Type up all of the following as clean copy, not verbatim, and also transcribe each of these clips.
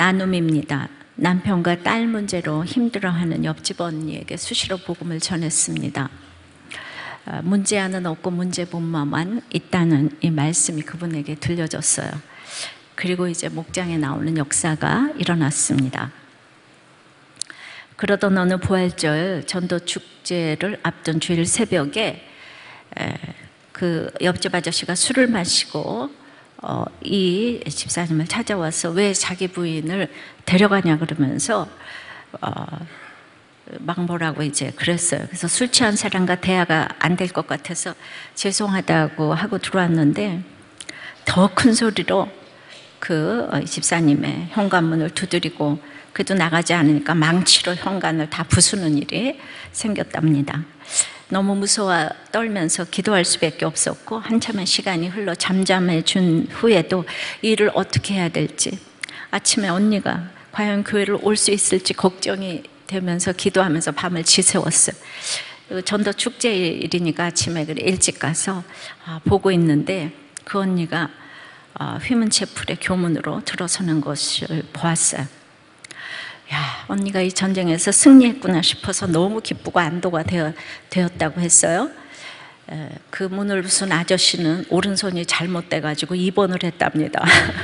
나눔입니다. 남편과 딸 문제로 힘들어하는 옆집 언니에게 수시로 복음을 전했습니다. 문제아는 없고 문제본마만 있다는 이 말씀이 그분에게 들려졌어요. 그리고 이제 목장에 나오는 역사가 일어났습니다. 그러던 어느 부활절 전도 축제를 앞둔 주일 새벽에 그 옆집 아저씨가 술을 마시고 이 집사님을 찾아와서 왜 자기 부인을 데려가냐 그러면서 막 뭐라고 이제 그랬어요. 그래서 술 취한 사람과 대화가 안 될 것 같아서 죄송하다고 하고 들어왔는데 더 큰 소리로 그 집사님의 현관문을 두드리고 그래도 나가지 않으니까 망치로 현관을 다 부수는 일이 생겼답니다. 너무 무서워 떨면서 기도할 수밖에 없었고 한참의 시간이 흘러 잠잠해진 후에도 일을 어떻게 해야 될지, 아침에 언니가 과연 교회를 올 수 있을지 걱정이 되면서 기도하면서 밤을 지새웠어요. 전도 축제일이니까 아침에 일찍 가서 보고 있는데 그 언니가 휘문체풀의 교문으로 들어서는 것을 보았어요. 야, 언니가 이 전쟁에서 승리했구나 싶어서 너무 기쁘고 안도가 되었다고 했어요. 그 문을 부순 아저씨는 오른손이 잘못돼가지고 입원을 했답니다.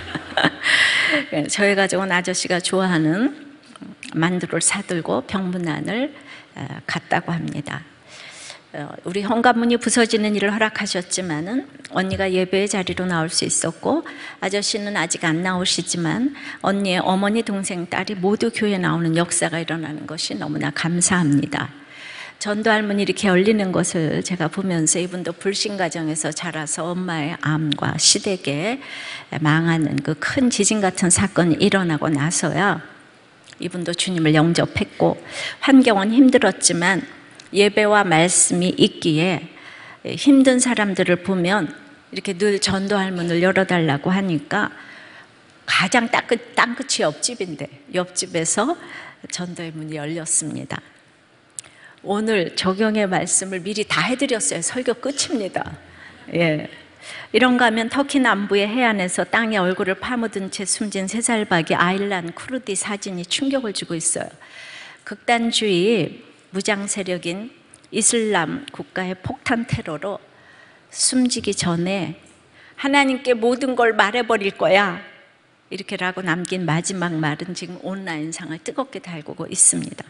저희 가족은 아저씨가 좋아하는 만두를 사들고 병문안을 갔다고 합니다. 우리 현관문이 부서지는 일을 허락하셨지만은 언니가 예배의 자리로 나올 수 있었고, 아저씨는 아직 안 나오시지만 언니의 어머니, 동생, 딸이 모두 교회에 나오는 역사가 일어나는 것이 너무나 감사합니다. 전도 할머니 이렇게 열리는 것을 제가 보면서 이분도 불신 가정에서 자라서 엄마의 암과 시댁에 망하는 그 큰 지진 같은 사건이 일어나고 나서야 이분도 주님을 영접했고, 환경은 힘들었지만 예배와 말씀이 있기에 힘든 사람들을 보면 이렇게 늘 전도할 문을 열어달라고 하니까 가장 땅끝이 옆집인데 옆집에서 전도의 문이 열렸습니다. 오늘 적용의 말씀을 미리 다 해드렸어요. 설교 끝입니다. 예. 이런가 하면 터키 남부의 해안에서 땅에 얼굴을 파묻은 채 숨진 3살박이 아일란 쿠르디 사진이 충격을 주고 있어요. 극단주의 무장 세력인 이슬람 국가의 폭탄 테러로 숨지기 전에 하나님께 모든 걸 말해버릴 거야 이렇게라고 남긴 마지막 말은 지금 온라인상을 뜨겁게 달구고 있습니다.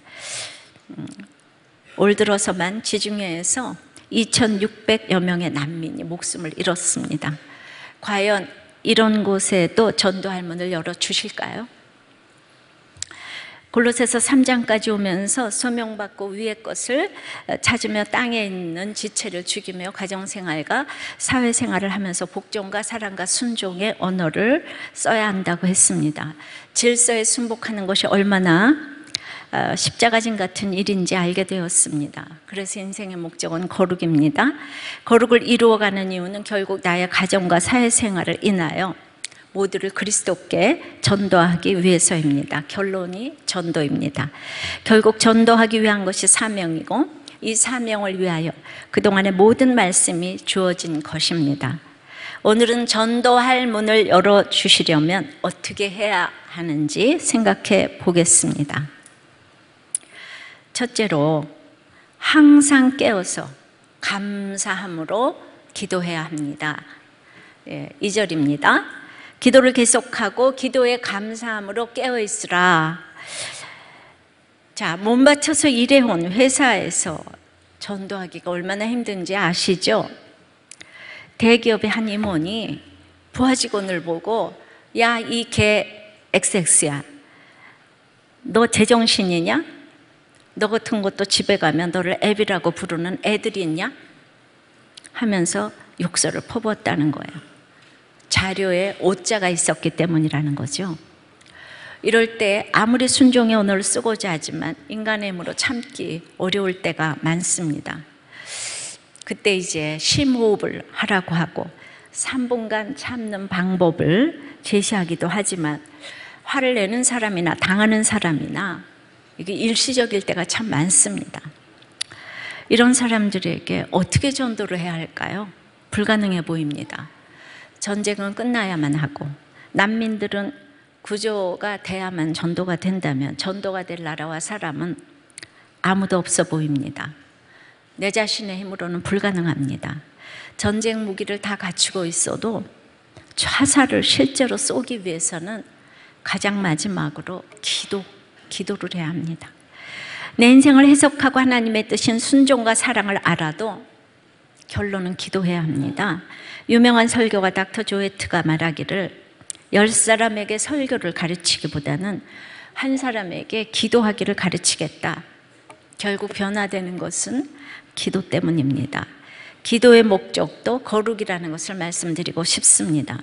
올 들어서만 지중해에서 2,600여 명의 난민이 목숨을 잃었습니다. 과연 이런 곳에도 전도할 문을 열어주실까요? 골로새서 3장까지 오면서 소명받고 위의 것을 찾으며 땅에 있는 지체를 죽이며 가정생활과 사회생활을 하면서 복종과 사랑과 순종의 언어를 써야 한다고 했습니다. 질서에 순복하는 것이 얼마나 십자가진 같은 일인지 알게 되었습니다. 그래서 인생의 목적은 거룩입니다. 거룩을 이루어가는 이유는 결국 나의 가정과 사회생활을 인하여 모두를 그리스도께 전도하기 위해서입니다. 결론이 전도입니다. 결국 전도하기 위한 것이 사명이고 이 사명을 위하여 그동안의 모든 말씀이 주어진 것입니다. 오늘은 전도할 문을 열어주시려면 어떻게 해야 하는지 생각해 보겠습니다. 첫째로 항상 깨어서 감사함으로 기도해야 합니다. 2절입니다. 기도를 계속하고 기도에 감사함으로 깨어있으라. 자, 몸 바쳐서 일해온 회사에서 전도하기가 얼마나 힘든지 아시죠? 대기업의 한 임원이 부하 직원을 보고 야, 이 개 XX야. 너 제정신이냐? 너 같은 것도 집에 가면 너를 애비라고 부르는 애들이 있냐? 하면서 욕설을 퍼부었다는 거예요. 자료에 오자가 있었기 때문이라는 거죠. 이럴 때 아무리 순종의 언어를 쓰고자 하지만 인간의 힘으로 참기 어려울 때가 많습니다. 그때 이제 심호흡을 하라고 하고 3분간 참는 방법을 제시하기도 하지만 화를 내는 사람이나 당하는 사람이나 이게 일시적일 때가 참 많습니다. 이런 사람들에게 어떻게 전도를 해야 할까요? 불가능해 보입니다. 전쟁은 끝나야만 하고 난민들은 구조가 돼야만 전도가 된다면 전도가 될 나라와 사람은 아무도 없어 보입니다. 내 자신의 힘으로는 불가능합니다. 전쟁 무기를 다 갖추고 있어도 화살을 실제로 쏘기 위해서는 가장 마지막으로 기도를 해야 합니다. 내 인생을 해석하고 하나님의 뜻인 순종과 사랑을 알아도 결론은 기도해야 합니다. 유명한 설교가 닥터 조에트가 말하기를 10사람에게 설교를 가르치기보다는 한 사람에게 기도하기를 가르치겠다. 결국 변화되는 것은 기도 때문입니다. 기도의 목적도 거룩이라는 것을 말씀드리고 싶습니다.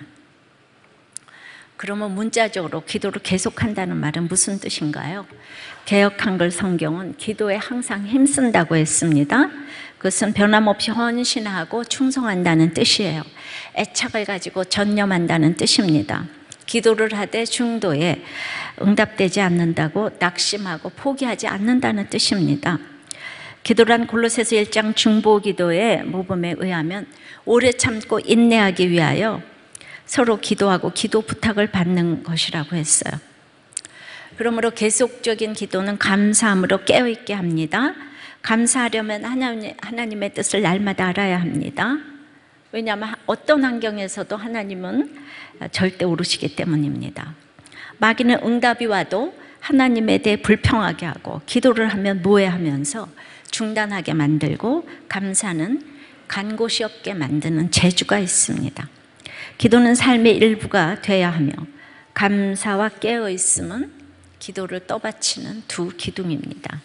그러면 문자적으로 기도를 계속한다는 말은 무슨 뜻인가요? 개역 한글 성경은 기도에 항상 힘쓴다고 했습니다. 그것은 변함없이 헌신하고 충성한다는 뜻이에요. 애착을 가지고 전념한다는 뜻입니다. 기도를 하되 중도에 응답되지 않는다고 낙심하고 포기하지 않는다는 뜻입니다. 기도란 골로새서 1장 중보기도의 모범에 의하면 오래 참고 인내하기 위하여 서로 기도하고 기도 부탁을 받는 것이라고 했어요. 그러므로 계속적인 기도는 감사함으로 깨어있게 합니다. 감사하려면 하나님의 뜻을 날마다 알아야 합니다. 왜냐하면 어떤 환경에서도 하나님은 절대 오르시기 때문입니다. 마귀는 응답이 와도 하나님에 대해 불평하게 하고 기도를 하면 모해하면서 중단하게 만들고 감사는 간 곳이 없게 만드는 재주가 있습니다. 기도는 삶의 일부가 돼야 하며 감사와 깨어있음은 기도를 떠받치는 두 기둥입니다.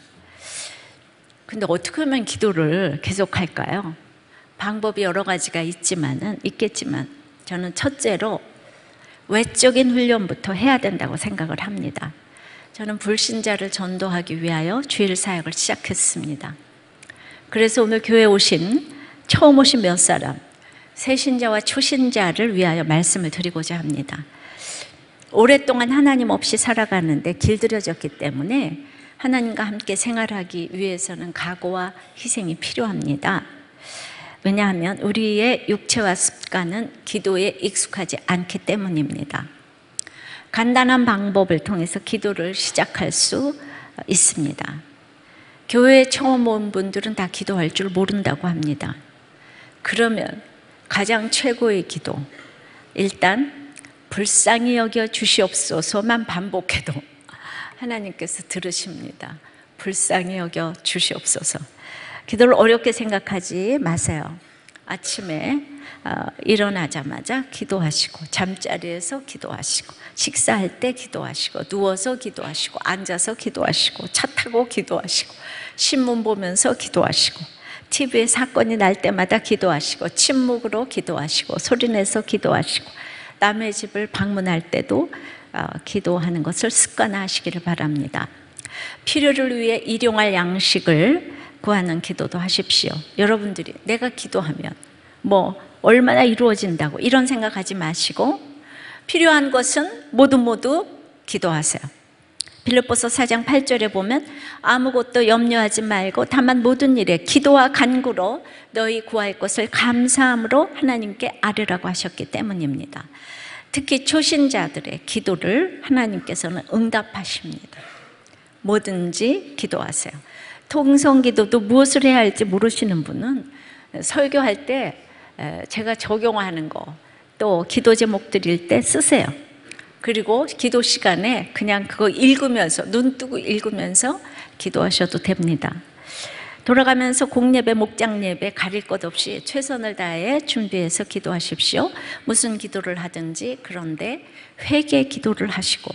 근데 어떻게 하면 기도를 계속할까요? 방법이 여러 가지가 있겠지만 저는 첫째로 외적인 훈련부터 해야 된다고 생각을 합니다. 저는 불신자를 전도하기 위하여 주일 사역을 시작했습니다. 그래서 오늘 교회에 처음 오신 몇 사람, 새신자와 초신자를 위하여 말씀을 드리고자 합니다. 오랫동안 하나님 없이 살아가는데 길들여졌기 때문에 하나님과 함께 생활하기 위해서는 각오와 희생이 필요합니다. 왜냐하면 우리의 육체와 습관은 기도에 익숙하지 않기 때문입니다. 간단한 방법을 통해서 기도를 시작할 수 있습니다. 교회에 처음 온 분들은 다 기도할 줄 모른다고 합니다. 그러면 가장 최고의 기도, 일단 불쌍히 여겨 주시옵소서만 반복해도 하나님께서 들으십니다. 불쌍히 여겨 주시옵소서. 기도를 어렵게 생각하지 마세요. 아침에 일어나자마자 기도하시고, 잠자리에서 기도하시고, 식사할 때 기도하시고, 누워서 기도하시고, 앉아서 기도하시고, 차 타고 기도하시고, 신문 보면서 기도하시고, TV에 사건이 날 때마다 기도하시고, 침묵으로 기도하시고, 소리내서 기도하시고, 남의 집을 방문할 때도 기도하는 것을 습관화하시기를 바랍니다. 필요를 위해 일용할 양식을 구하는 기도도 하십시오. 여러분들이 내가 기도하면 얼마나 이루어진다고 이런 생각하지 마시고 필요한 것은 모두 기도하세요. 빌립보서 4장 8절에 보면 아무것도 염려하지 말고 다만 모든 일에 기도와 간구로 너희 구할 것을 감사함으로 하나님께 아뢰라고 하셨기 때문입니다. 특히 초신자들의 기도를 하나님께서는 응답하십니다. 뭐든지 기도하세요. 통성기도도 무엇을 해야 할지 모르시는 분은 설교할 때 제가 적용하는 거, 또 기도 제목 드릴 때 쓰세요. 그리고 기도 시간에 그냥 그거 읽으면서, 눈 뜨고 읽으면서 기도하셔도 됩니다. 돌아가면서 공예배, 목장예배 가릴 것 없이 최선을 다해 준비해서 기도하십시오. 무슨 기도를 하든지. 그런데 회개 기도를 하시고,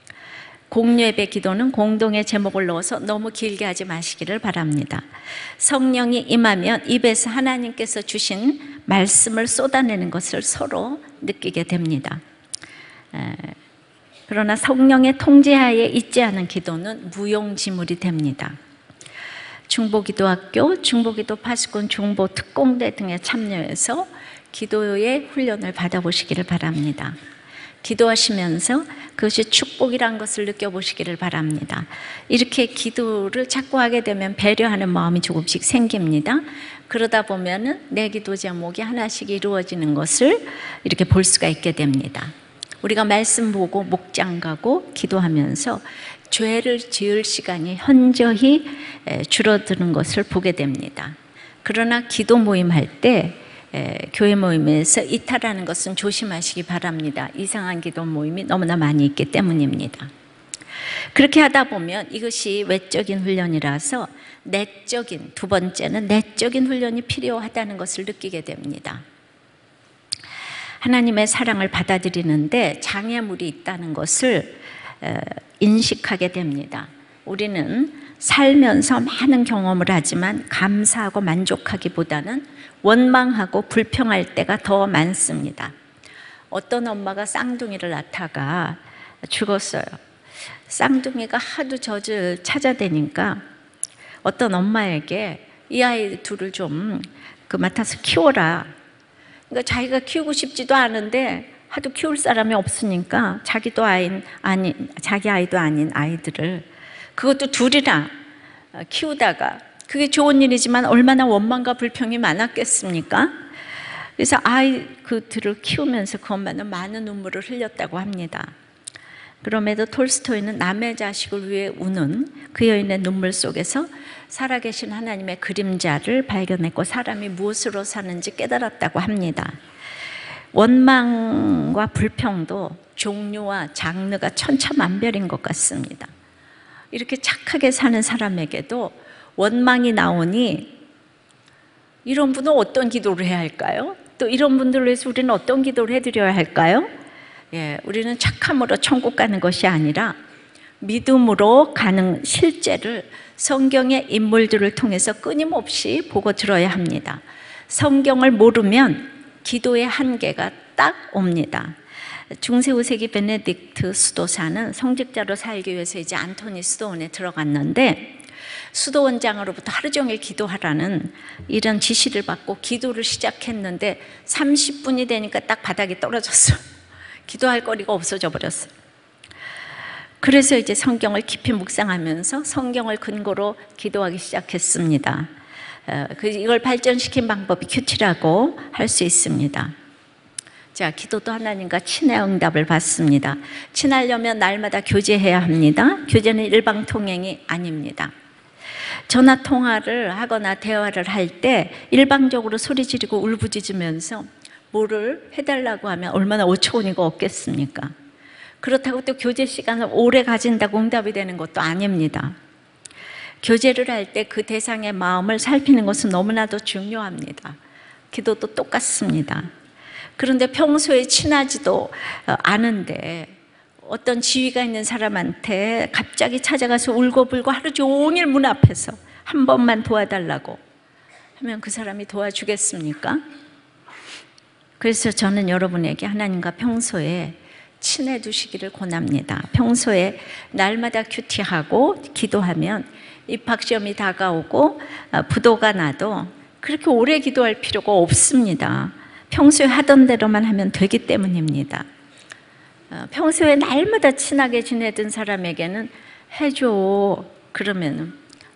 공예배 기도는 공동의 제목을 넣어서 너무 길게 하지 마시기를 바랍니다. 성령이 임하면 입에서 하나님께서 주신 말씀을 쏟아내는 것을 서로 느끼게 됩니다. 그러나 성령의 통제하에 있지 않은 기도는 무용지물이 됩니다. 중보기도학교, 중보기도 파수꾼, 중보특공대 등에 참여해서 기도의 훈련을 받아보시기를 바랍니다. 기도하시면서 그것이 축복이란 것을 느껴보시기를 바랍니다. 이렇게 기도를 자꾸 하게 되면 배려하는 마음이 조금씩 생깁니다. 그러다 보면은 내 기도 제목이 하나씩 이루어지는 것을 이렇게 볼 수가 있게 됩니다. 우리가 말씀 보고 목장 가고 기도하면서 죄를 지을 시간이 현저히 줄어드는 것을 보게 됩니다. 그러나 기도 모임할 때 교회 모임에서 이탈하는 것은 조심하시기 바랍니다. 이상한 기도 모임이 너무나 많이 있기 때문입니다. 그렇게 하다 보면 이것이 외적인 훈련이라서 내적인, 두 번째는 내적인 훈련이 필요하다는 것을 느끼게 됩니다. 하나님의 사랑을 받아들이는데 장애물이 있다는 것을 인식하게 됩니다. 우리는 살면서 많은 경험을 하지만 감사하고 만족하기보다는 원망하고 불평할 때가 더 많습니다. 어떤 엄마가 쌍둥이를 낳다가 죽었어요. 쌍둥이가 하도 젖을 찾아대니까 어떤 엄마에게 이 아이 둘을 좀 맡아서 키워라. 그러니까 자기가 키우고 싶지도 않은데 하도 키울 사람이 없으니까 자기 아이도 아닌 아이들을 그것도 둘이나 키우다가 그게 좋은 일이지만 얼마나 원망과 불평이 많았겠습니까? 그래서 그들을 키우면서 그 엄마는 많은 눈물을 흘렸다고 합니다. 그럼에도 톨스토이는 남의 자식을 위해 우는 그 여인의 눈물 속에서 살아계신 하나님의 그림자를 발견했고 사람이 무엇으로 사는지 깨달았다고 합니다. 원망과 불평도 종류와 장르가 천차만별인 것 같습니다. 이렇게 착하게 사는 사람에게도 원망이 나오니 이런 분은 어떤 기도를 해야 할까요? 또 이런 분들을 위해서 우리는 어떤 기도를 해드려야 할까요? 우리는 착함으로 천국 가는 것이 아니라 믿음으로 가는 실제를 성경의 인물들을 통해서 끊임없이 보고 들어야 합니다. 성경을 모르면 기도의 한계가 딱 옵니다. 중세 5세기 베네딕트 수도사는 성직자로 살기 위해서 이제 안토니 수도원에 들어갔는데 수도원장으로부터 하루 종일 기도하라는 이런 지시를 받고 기도를 시작했는데 30분이 되니까 딱 바닥에 떨어졌어요. 기도할 거리가 없어져 버렸어요. 그래서 이제 성경을 깊이 묵상하면서 성경을 근거로 기도하기 시작했습니다. 이걸 발전시킨 방법이 큐티라고 할 수 있습니다. 자, 기도도 하나님과 친의 응답을 받습니다. 친하려면 날마다 교제해야 합니다. 교제는 일방통행이 아닙니다. 전화 통화를 하거나 대화를 할 때 일방적으로 소리 지르고 울부짖으면서 뭐를 해달라고 하면 얼마나 어처구니가 없겠습니까? 그렇다고 또 교제 시간을 오래 가진다고 응답이 되는 것도 아닙니다. 교제를 할 때 그 대상의 마음을 살피는 것은 너무나도 중요합니다. 기도도 똑같습니다. 그런데 평소에 친하지도 않은데 어떤 지위가 있는 사람한테 갑자기 찾아가서 울고불고 하루 종일 문 앞에서 한 번만 도와달라고 하면 그 사람이 도와주겠습니까? 그래서 저는 여러분에게 하나님과 평소에 친해 두시기를 권합니다. 평소에 날마다 큐티하고 기도하면 입학시험이 다가오고 부도가 나도 그렇게 오래 기도할 필요가 없습니다. 평소에 하던 대로만 하면 되기 때문입니다. 평소에 날마다 친하게 지내던 사람에게는 해줘 그러면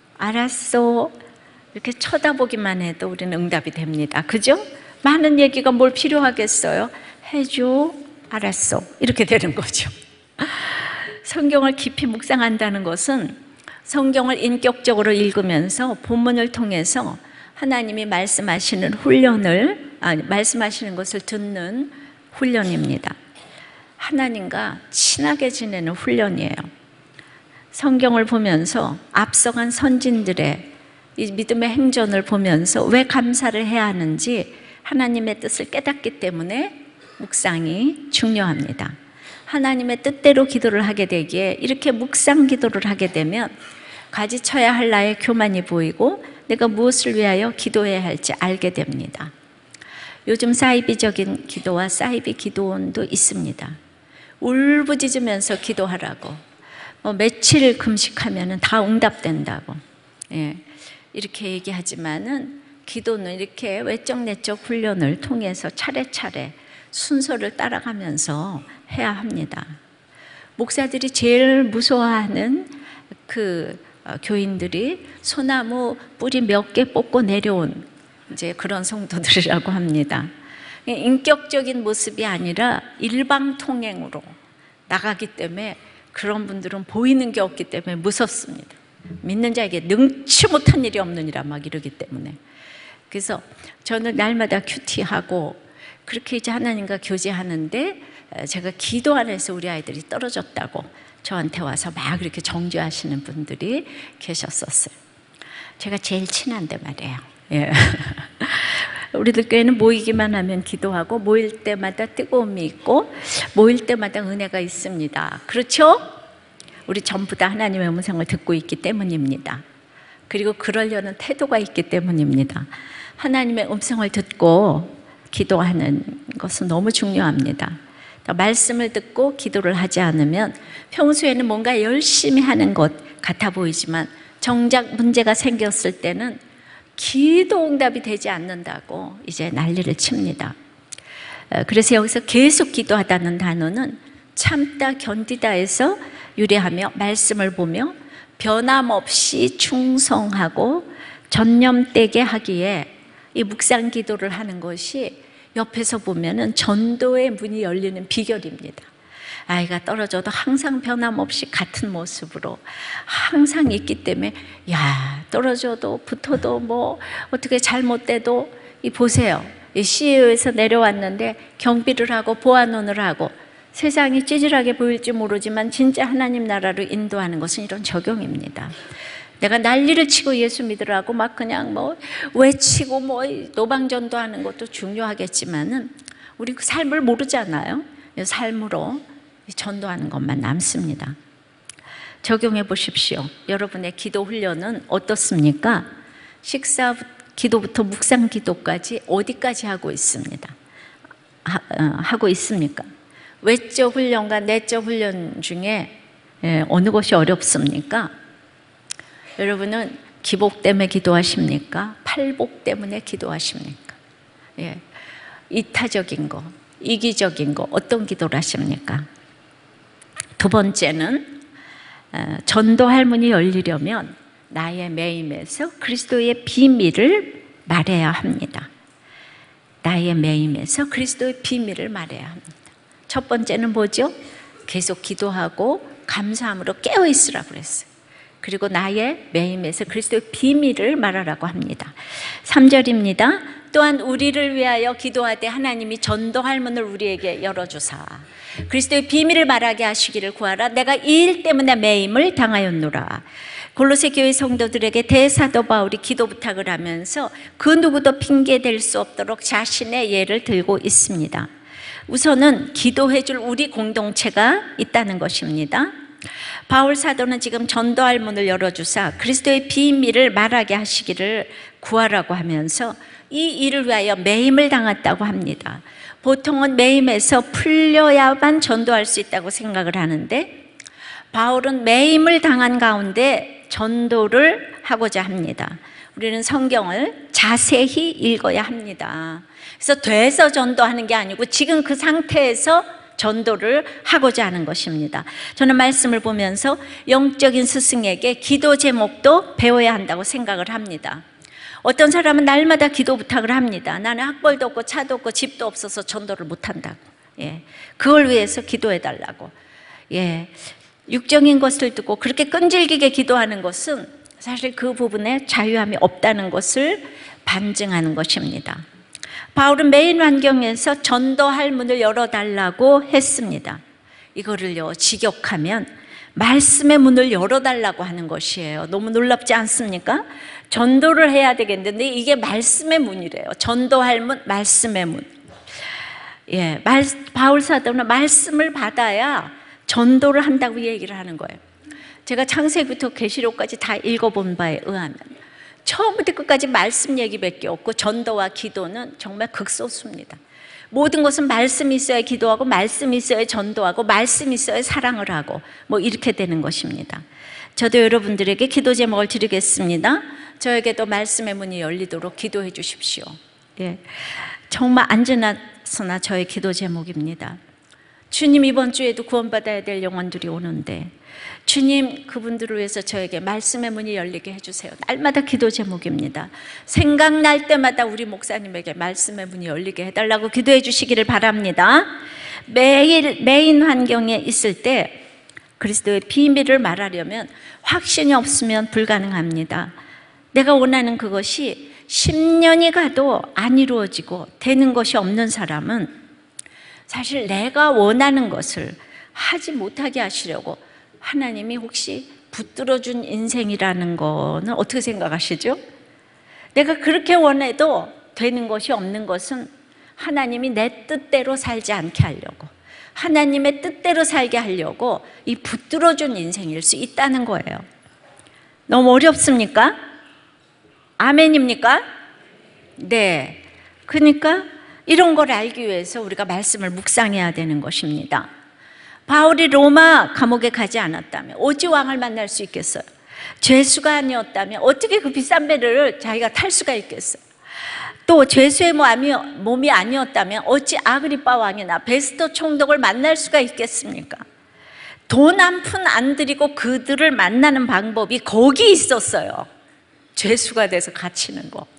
알았어 이렇게 쳐다보기만 해도 우리는 응답이 됩니다. 그죠? 많은 얘기가 뭘 필요하겠어요? 해줘 알았어 이렇게 되는 거죠. 성경을 깊이 묵상한다는 것은 성경을 인격적으로 읽으면서 본문을 통해서 하나님이 말씀하시는 말씀하시는 것을 듣는 훈련입니다. 하나님과 친하게 지내는 훈련이에요. 성경을 보면서 앞서간 선진들의 이 믿음의 행전을 보면서 왜 감사를 해야 하는지 하나님의 뜻을 깨닫기 때문에 묵상이 중요합니다. 하나님의 뜻대로 기도를 하게 되기에 이렇게 묵상 기도를 하게 되면 가지쳐야 할 나의 교만이 보이고 내가 무엇을 위하여 기도해야 할지 알게 됩니다. 요즘 사이비적인 기도와 사이비 기도원도 있습니다. 울부짖으면서 기도하라고 며칠 금식하면 다 응답된다고 이렇게 얘기하지만은 기도는 이렇게 외적 내적 훈련을 통해서 차례차례 순서를 따라가면서 해야 합니다. 목사들이 제일 무서워하는 교인들이 소나무 뿌리 몇 개 뽑고 내려온 이제 그런 성도들이라고 합니다. 인격적인 모습이 아니라 일방통행으로 나가기 때문에 그런 분들은 보이는 게 없기 때문에 무섭습니다. 믿는 자에게 능치 못한 일이 없느니라 막 이러기 때문에. 그래서 저는 날마다 큐티하고 그렇게 이제 하나님과 교제하는데, 제가 기도 안에서 우리 아이들이 떨어졌다고 저한테 와서 막 이렇게 정죄하시는 분들이 계셨었어요. 제가 제일 친한데 말이에요. 예. 우리들 교회는 모이기만 하면 기도하고 모일 때마다 뜨거움이 있고 모일 때마다 은혜가 있습니다. 그렇죠? 우리 전부 다 하나님의 음성을 듣고 있기 때문입니다. 그리고 그러려는 태도가 있기 때문입니다. 하나님의 음성을 듣고 기도하는 것은 너무 중요합니다. 말씀을 듣고 기도를 하지 않으면 평소에는 뭔가 열심히 하는 것 같아 보이지만 정작 문제가 생겼을 때는 기도 응답이 되지 않는다고 이제 난리를 칩니다. 그래서 여기서 계속 기도하다는 단어는 참다 견디다에서 유래하며 말씀을 보며 변함없이 충성하고 전념되게 하기에 이 묵상 기도를 하는 것이 옆에서 보면은 전도의 문이 열리는 비결입니다. 아이가 떨어져도 항상 변함없이 같은 모습으로 항상 있기 때문에, 야, 떨어져도 붙어도 뭐 어떻게 잘못돼도 이 보세요. 이 CEO에서 내려왔는데 경비를 하고 보안원을 하고 세상이 찌질하게 보일지 모르지만 진짜 하나님 나라로 인도하는 것은 이런 적용입니다. 내가 난리를 치고 예수 믿으라고 막 그냥 뭐 외치고 뭐 노방전도 하는 것도 중요하겠지만은 우리 그 삶을 모르잖아요. 삶으로 전도하는 것만 남습니다. 적용해 보십시오. 여러분의 기도 훈련은 어떻습니까? 식사 기도부터 묵상 기도까지 어디까지 하고 있습니다. 하고 있습니까? 외적 훈련과 내적 훈련 중에 어느 것이 어렵습니까? 여러분은 기복 때문에 기도하십니까? 팔복 때문에 기도하십니까? 예. 이타적인 거, 이기적인 거 어떤 기도를 하십니까? 두 번째는 전도할 문이 열리려면 나의 매임에서 그리스도의 비밀을 말해야 합니다. 나의 매임에서 그리스도의 비밀을 말해야 합니다. 첫 번째는 뭐죠? 계속 기도하고 감사함으로 깨어있으라고 그랬어요. 그리고 나의 매임에서 그리스도의 비밀을 말하라고 합니다. 3절입니다. 또한 우리를 위하여 기도하되 하나님이 전도할 문을 우리에게 열어주사 그리스도의 비밀을 말하게 하시기를 구하라. 내가 이 일 때문에 매임을 당하였노라. 골로새 교회 성도들에게 대사도 바울이 기도 부탁을 하면서 그 누구도 핑계댈 수 없도록 자신의 예를 들고 있습니다. 우선은 기도해 줄 우리 공동체가 있다는 것입니다. 바울 사도는 지금 전도할 문을 열어주사 그리스도의 비밀을 말하게 하시기를 구하라고 하면서 이 일을 위하여 매임을 당했다고 합니다. 보통은 매임에서 풀려야만 전도할 수 있다고 생각을 하는데 바울은 매임을 당한 가운데 전도를 하고자 합니다. 우리는 성경을 자세히 읽어야 합니다. 그래서 돼서 전도하는 게 아니고 지금 그 상태에서 전도를 하고자 하는 것입니다. 저는 말씀을 보면서 영적인 스승에게 기도 제목도 배워야 한다고 생각을 합니다. 어떤 사람은 날마다 기도 부탁을 합니다. 나는 학벌도 없고 차도 없고 집도 없어서 전도를 못한다고. 예, 그걸 위해서 기도해 달라고. 예, 육적인 것을 듣고 그렇게 끈질기게 기도하는 것은 사실 그 부분에 자유함이 없다는 것을 반증하는 것입니다. 바울은 매인 환경에서 전도할 문을 열어달라고 했습니다. 이거를요, 직역하면 말씀의 문을 열어달라고 하는 것이에요. 너무 놀랍지 않습니까? 전도를 해야 되겠는데 이게 말씀의 문이래요. 전도할 문, 말씀의 문. 예, 바울 사도는 말씀을 받아야 전도를 한다고 얘기를 하는 거예요. 제가 창세기부터 계시록까지 다 읽어본 바에 의하면 처음부터 끝까지 말씀 얘기밖에 없고 전도와 기도는 정말 극소수입니다. 모든 것은 말씀이 있어야 기도하고 말씀이 있어야 전도하고 말씀이 있어야 사랑을 하고 뭐 이렇게 되는 것입니다. 저도 여러분들에게 기도 제목을 드리겠습니다. 저에게도 말씀의 문이 열리도록 기도해 주십시오. 예, 정말 안지나서나 저의 기도 제목입니다. 주님, 이번 주에도 구원받아야 될 영혼들이 오는데 주님, 그분들을 위해서 저에게 말씀의 문이 열리게 해주세요. 날마다 기도 제목입니다. 생각날 때마다 우리 목사님에게 말씀의 문이 열리게 해달라고 기도해 주시기를 바랍니다. 매일 메인 환경에 있을 때 그리스도의 비밀을 말하려면 확신이 없으면 불가능합니다. 내가 원하는 그것이 10년이 가도 안 이루어지고 되는 것이 없는 사람은 사실 내가 원하는 것을 하지 못하게 하시려고 하나님이 혹시 붙들어준 인생이라는 거는 어떻게 생각하시죠? 내가 그렇게 원해도 되는 것이 없는 것은 하나님이 내 뜻대로 살지 않게 하려고, 하나님의 뜻대로 살게 하려고 이 붙들어준 인생일 수 있다는 거예요. 너무 어렵습니까? 아멘입니까? 네. 그러니까 이런 걸 알기 위해서 우리가 말씀을 묵상해야 되는 것입니다. 바울이 로마 감옥에 가지 않았다면 오지 왕을 만날 수 있겠어요? 죄수가 아니었다면 어떻게 그 비싼 배를 자기가 탈 수가 있겠어요? 또 죄수의 몸이 아니었다면 어찌 아그리빠 왕이나 베스토 총독을 만날 수가 있겠습니까? 돈 한 푼 안 들이고 그들을 만나는 방법이 거기 있었어요. 죄수가 돼서 갇히는 거.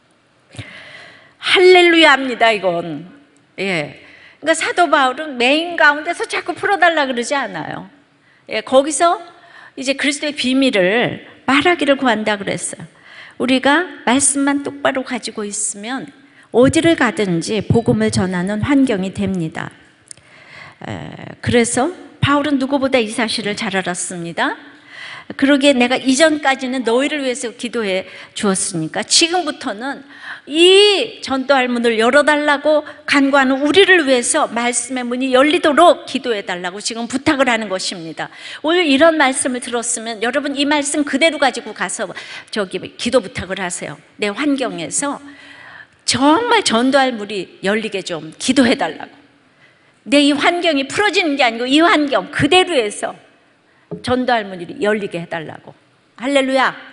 할렐루야입니다, 이건. 예. 그러니까 사도 바울은 메인 가운데서 자꾸 풀어달라 그러지 않아요. 예, 거기서 이제 그리스도의 비밀을 말하기를 구한다 그랬어요. 우리가 말씀만 똑바로 가지고 있으면 어디를 가든지 복음을 전하는 환경이 됩니다. 그래서 바울은 누구보다 이 사실을 잘 알았습니다. 그러기에 내가 이전까지는 너희를 위해서 기도해 주었으니까 지금부터는 이 전도할 문을 열어달라고 간구하는 우리를 위해서 말씀의 문이 열리도록 기도해달라고 지금 부탁을 하는 것입니다. 오늘 이런 말씀을 들었으면 여러분 이 말씀 그대로 가지고 가서 기도 부탁을 하세요. 내 환경에서 정말 전도할 문이 열리게 좀 기도해달라고. 내 이 환경이 풀어지는 게 아니고 이 환경 그대로 해서 전도할 문이 열리게 해달라고. 할렐루야.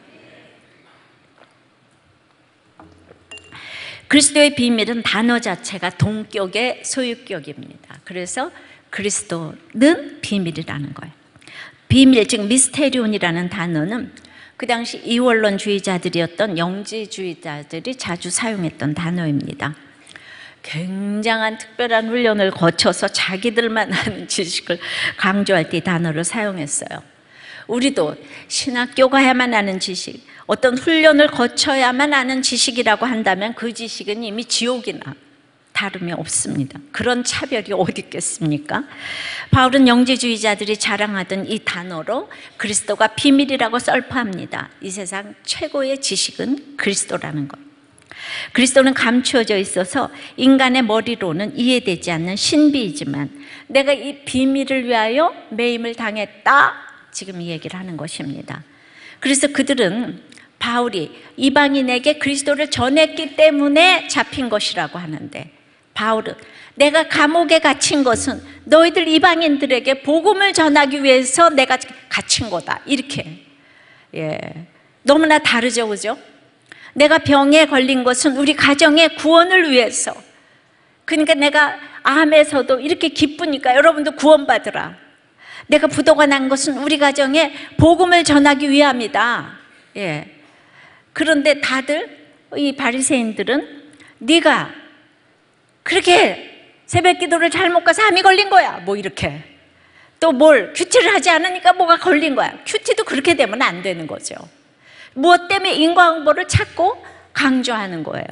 그리스도의 비밀은 단어 자체가 동격의 소유격입니다. 그래서 그리스도는 비밀이라는 거예요. 비밀, 즉 미스테리온이라는 단어는 그 당시 이원론주의자들이었던 영지주의자들이 자주 사용했던 단어입니다. 굉장한 특별한 훈련을 거쳐서 자기들만 아는 지식을 강조할 때 이 단어를 사용했어요. 우리도 신학교 가야만 아는 지식, 어떤 훈련을 거쳐야만 아는 지식이라고 한다면 그 지식은 이미 지옥이나 다름이 없습니다. 그런 차별이 어디 있겠습니까? 바울은 영지주의자들이 자랑하던 이 단어로 그리스도가 비밀이라고 썰파합니다. 이 세상 최고의 지식은 그리스도라는 것. 그리스도는 감추어져 있어서 인간의 머리로는 이해되지 않는 신비이지만 내가 이 비밀을 위하여 매임을 당했다, 지금 이 얘기를 하는 것입니다. 그래서 그들은 바울이 이방인에게 그리스도를 전했기 때문에 잡힌 것이라고 하는데, 바울은 내가 감옥에 갇힌 것은 너희들 이방인들에게 복음을 전하기 위해서 내가 갇힌 거다, 이렇게. 너무나 다르죠, 그죠? 내가 병에 걸린 것은 우리 가정의 구원을 위해서. 그러니까 내가 암에서도 이렇게 기쁘니까 여러분도 구원받으라. 내가 부도가 난 것은 우리 가정에 복음을 전하기 위함이다. 그런데 다들 이 바리새인들은 네가 그렇게 새벽 기도를 잘못 가서 암이 걸린 거야, 뭐 이렇게. 또 뭘 큐티를 하지 않으니까 뭐가 걸린 거야. 큐티도 그렇게 되면 안 되는 거죠. 무엇 때문에 인과응보를 찾고 강조하는 거예요.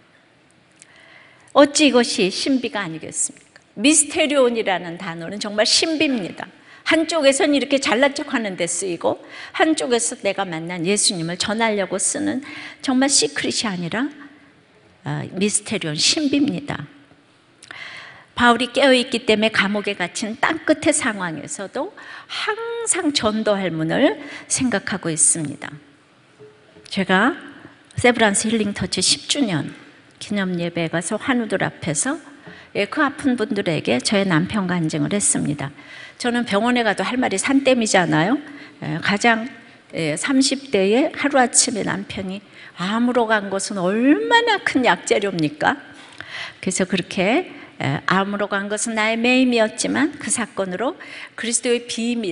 어찌 이것이 신비가 아니겠습니까? 미스테리온이라는 단어는 정말 신비입니다. 한쪽에서는 이렇게 잘난 척하는 데 쓰이고 한쪽에서 내가 만난 예수님을 전하려고 쓰는 정말 시크릿이 아니라 미스테리온, 신비입니다. 바울이 깨어있기 때문에 감옥에 갇힌 땅끝의 상황에서도 항상 전도할 문을 생각하고 있습니다. 제가 세브란스 힐링터치 10주년 기념예배에 가서 환우들 앞에서 그 아픈 분들에게 저의 남편 간증을 했습니다. 저는 병원에 가도 할 말이 산더미잖아요. 가장 30대에 하루아침에 남편이 암으로 간 것은 얼마나 큰 약재료입니까? 그래서 그렇게 암으로 간 것은 나의 매임이었지만 그 사건으로 그리스도의 비밀,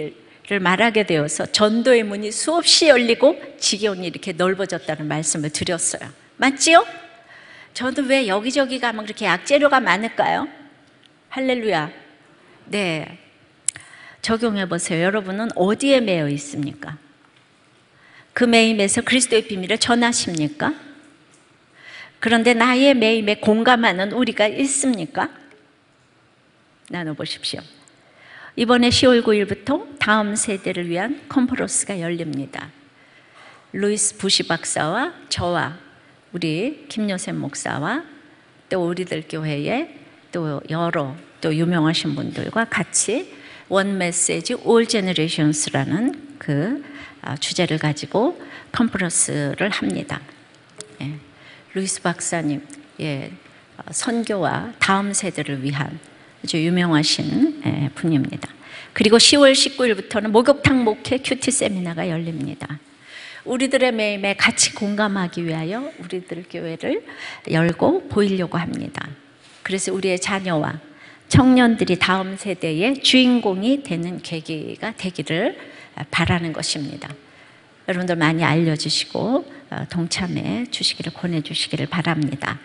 말하게 되어서 전도의 문이 수없이 열리고 지경이 이렇게 넓어졌다는 말씀을 드렸어요. 맞지요? 저도 왜 여기저기 가면 그렇게 약재료가 많을까요? 할렐루야. 네, 적용해 보세요. 여러분은 어디에 매여 있습니까? 그 매임에서 그리스도의 비밀을 전하십니까? 그런데 나의 매임에 공감하는 우리가 있습니까? 나눠보십시오. 이번에 10월 9일부터 다음 세대를 위한 컨퍼런스가 열립니다. 루이스 부시 박사와 저와 우리 김여셉 목사와 또 우리들 교회에 또 여러 또 유명하신 분들과 같이 One Message All Generations라는 그 주제를 가지고 컨퍼런스를 합니다. 예, 루이스 박사님, 예, 선교와 다음 세대를 위한 아주 유명하신 분입니다. 그리고 10월 19일부터는 목욕탕 목회 큐티 세미나가 열립니다. 우리들의 매임에 같이 공감하기 위하여 우리들 교회를 열고 보이려고 합니다. 그래서 우리의 자녀와 청년들이 다음 세대의 주인공이 되는 계기가 되기를 바라는 것입니다. 여러분들 많이 알려주시고 동참해 주시기를 권해주시기를 바랍니다.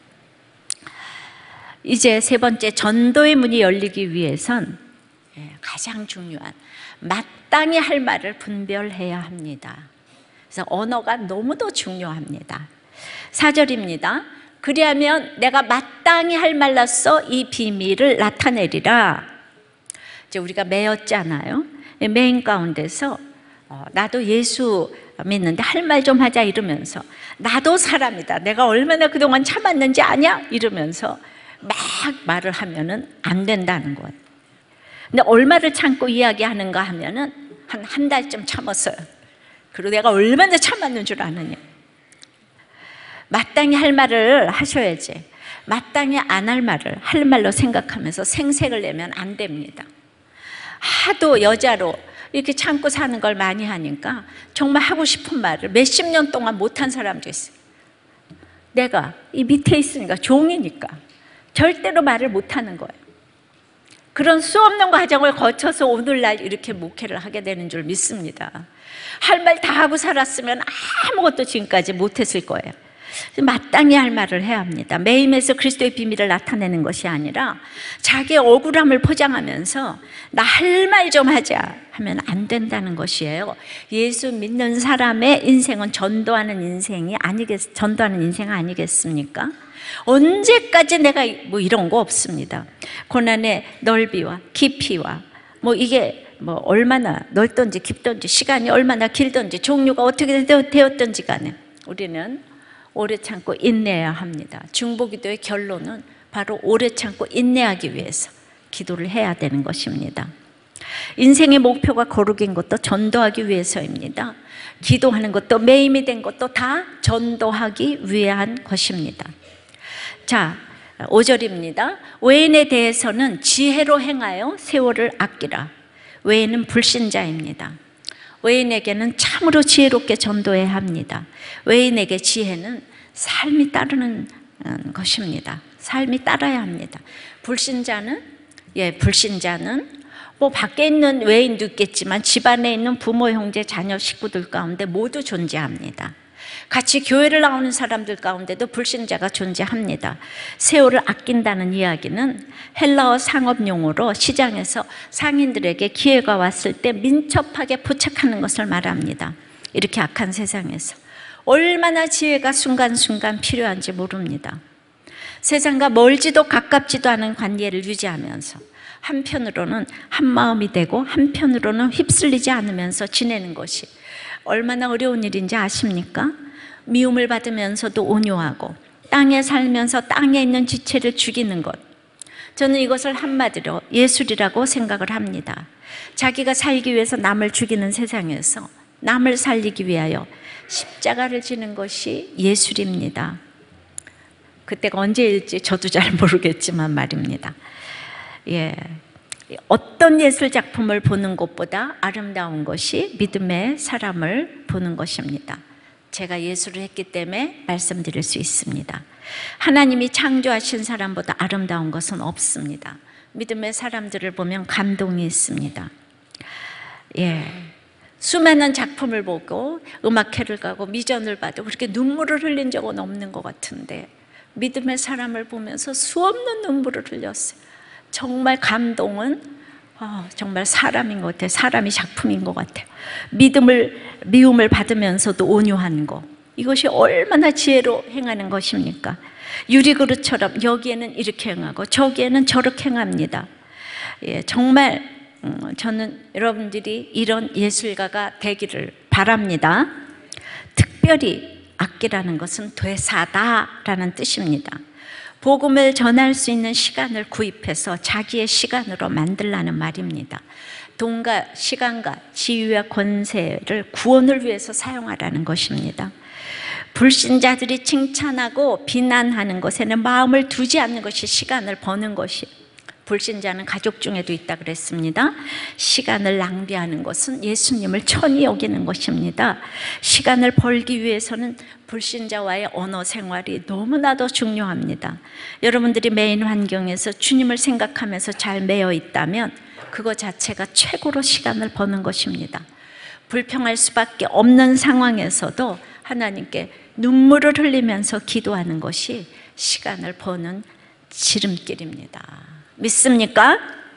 이제 세 번째, 전도의 문이 열리기 위해선 가장 중요한 마땅히 할 말을 분별해야 합니다. 그래서 언어가 너무도 중요합니다. 4절입니다. 그리하면 내가 마땅히 할 말로써 이 비밀을 나타내리라. 이제 우리가 매였잖아요. 매인 가운데서 나도 예수 믿는데 할 말 좀 하자 이러면서, 나도 사람이다, 내가 얼마나 그동안 참았는지 아냐 이러면서 막 말을 하면은 안 된다는 거예요. 근데 얼마를 참고 이야기하는가 하면은 한 달쯤 참았어요. 그리고 내가 얼마나 참았는 줄 아느냐. 마땅히 할 말을 하셔야지, 마땅히 안 할 말을 할 말로 생각하면서 생색을 내면 안 됩니다. 하도 여자로 이렇게 참고 사는 걸 많이 하니까 정말 하고 싶은 말을 몇십 년 동안 못한 사람도 있어요. 내가 이 밑에 있으니까, 종이니까 절대로 말을 못하는 거예요. 그런 수없는 과정을 거쳐서 오늘날 이렇게 목회를 하게 되는 줄 믿습니다. 할 말 다 하고 살았으면 아무것도 지금까지 못했을 거예요. 마땅히 할 말을 해야 합니다. 매임에서 그리스도의 비밀을 나타내는 것이 아니라 자기의 억울함을 포장하면서 나 할 말 좀 하자 하면 안 된다는 것이에요. 예수 믿는 사람의 인생은 전도하는 인생 아니겠습니까? 언제까지 내가 뭐 이런 거 없습니다. 고난의 넓이와 깊이와 이게 얼마나 넓던지 깊던지, 시간이 얼마나 길던지, 종류가 어떻게 되었던지 간에 우리는 오래 참고 인내해야 합니다. 중보기도의 결론은 바로 오래 참고 인내하기 위해서 기도를 해야 되는 것입니다. 인생의 목표가 거룩인 것도 전도하기 위해서입니다. 기도하는 것도, 매임이 된 것도 다 전도하기 위한 것입니다. 자, 5절입니다. 외인에 대해서는 지혜로 행하여 세월을 아끼라. 외인은 불신자입니다. 외인에게는 참으로 지혜롭게 전도해야 합니다. 외인에게 지혜는 삶이 따르는 것입니다. 삶이 따라야 합니다. 불신자는 밖에 있는 외인도 있겠지만 집안에 있는 부모, 형제, 자녀, 식구들 가운데 모두 존재합니다. 같이 교회를 나오는 사람들 가운데도 불신자가 존재합니다. 세월을 아낀다는 이야기는 헬라어 상업용어로 시장에서 상인들에게 기회가 왔을 때 민첩하게 포착하는 것을 말합니다. 이렇게 악한 세상에서 얼마나 지혜가 순간순간 필요한지 모릅니다. 세상과 멀지도 가깝지도 않은 관계를 유지하면서 한편으로는 한마음이 되고 한편으로는 휩쓸리지 않으면서 지내는 것이 얼마나 어려운 일인지 아십니까? 미움을 받으면서도 온유하고 땅에 살면서 땅에 있는 지체를 죽이는 것, 저는 이것을 한마디로 예술이라고 생각을 합니다. 자기가 살기 위해서 남을 죽이는 세상에서 남을 살리기 위하여 십자가를 지는 것이 예술입니다. 그때가 언제일지 저도 잘 모르겠지만 말입니다. 어떤 예술 작품을 보는 것보다 아름다운 것이 믿음의 사람을 보는 것입니다. 제가 예술을 했기 때문에 말씀드릴 수 있습니다. 하나님이 창조하신 사람보다 아름다운 것은 없습니다. 믿음의 사람들을 보면 감동이 있습니다. 예. 수많은 작품을 보고 음악회를 가고 미전을 봐도 그렇게 눈물을 흘린 적은 없는 것 같은데 믿음의 사람을 보면서 수없는 눈물을 흘렸어요. 정말 감동은 정말 사람인 것 같아요. 사람이 작품인 것 같아요. 미움을 받으면서도 온유한 거, 이것이 얼마나 지혜로 행하는 것입니까? 유리그릇처럼 여기에는 이렇게 행하고 저기에는 저렇게 행합니다. 예, 정말 저는 여러분들이 이런 예술가가 되기를 바랍니다. 특별히 악기라는 것은 되사다라는 뜻입니다. 복음을 전할 수 있는 시간을 구입해서 자기의 시간으로 만들라는 말입니다. 돈과 시간과 지위와 권세를 구원을 위해서 사용하라는 것입니다. 불신자들이 칭찬하고 비난하는 것에는 마음을 두지 않는 것이 시간을 버는 것이, 불신자는 가족 중에도 있다 그랬습니다. 시간을 낭비하는 것은 예수님을 천히 여기는 것입니다. 시간을 벌기 위해서는 불신자와의 언어 생활이 너무나도 중요합니다. 여러분들이 매인 환경에서 주님을 생각하면서 잘 매여 있다면 그거 자체가 최고로 시간을 버는 것입니다. 불평할 수밖에 없는 상황에서도 하나님께 눈물을 흘리면서 기도하는 것이 시간을 버는 지름길입니다. 믿습니까?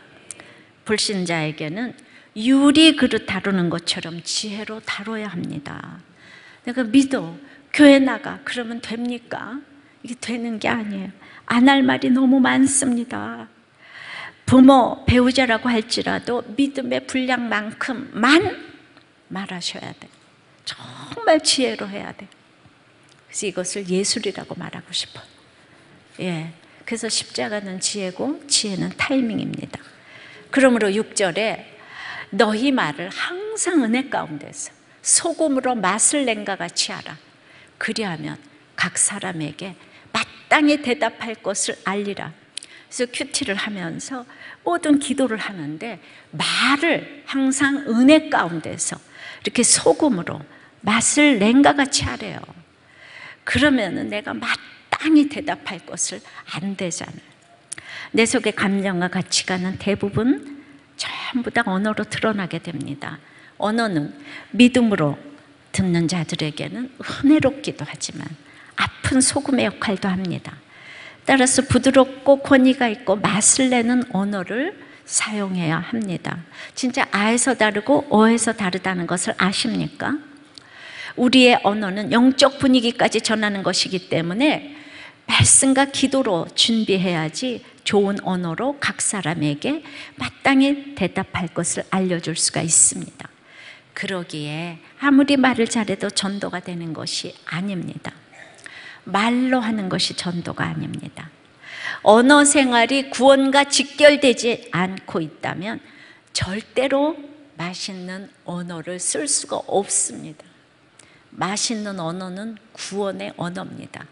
불신자에게는 유리 그릇 다루는 것처럼 지혜로 다뤄야 합니다. 내가 믿어, 교회 나가, 그러면 됩니까? 이게 되는 게 아니에요. 안 할 말이 너무 많습니다. 부모, 배우자라고 할지라도 믿음의 분량만큼만 말하셔야 돼. 정말 지혜로 해야 돼. 그래서 이것을 예술이라고 말하고 싶어요. 예. 그래서 십자가는 지혜고 지혜는 타이밍입니다. 그러므로 6절에 너희 말을 항상 은혜 가운데서 소금으로 맛을 낸과 같이 하라. 그리하면 각 사람에게 마땅히 대답할 것을 알리라. 그래서 큐티를 하면서 모든 기도를 하는데 말을 항상 은혜 가운데서 이렇게 소금으로 맛을 낸과 같이 하래요. 그러면은 내가 마땅히 대답할 것을 안 되잖아요. 내 속의 감정과 가치관은 대부분 전부 다 언어로 드러나게 됩니다. 언어는 믿음으로 듣는 자들에게는 은혜롭기도 하지만 아픈 소금의 역할도 합니다. 따라서 부드럽고 권위가 있고 맛을 내는 언어를 사용해야 합니다. 진짜 아에서 다르고 어에서 다르다는 것을 아십니까? 우리의 언어는 영적 분위기까지 전하는 것이기 때문에 말씀과 기도로 준비해야지 좋은 언어로 각 사람에게 마땅히 대답할 것을 알려줄 수가 있습니다. 그러기에 아무리 말을 잘해도 전도가 되는 것이 아닙니다. 말로 하는 것이 전도가 아닙니다. 언어 생활이 구원과 직결되지 않고 있다면 절대로 맛있는 언어를 쓸 수가 없습니다. 맛있는 언어는 구원의 언어입니다.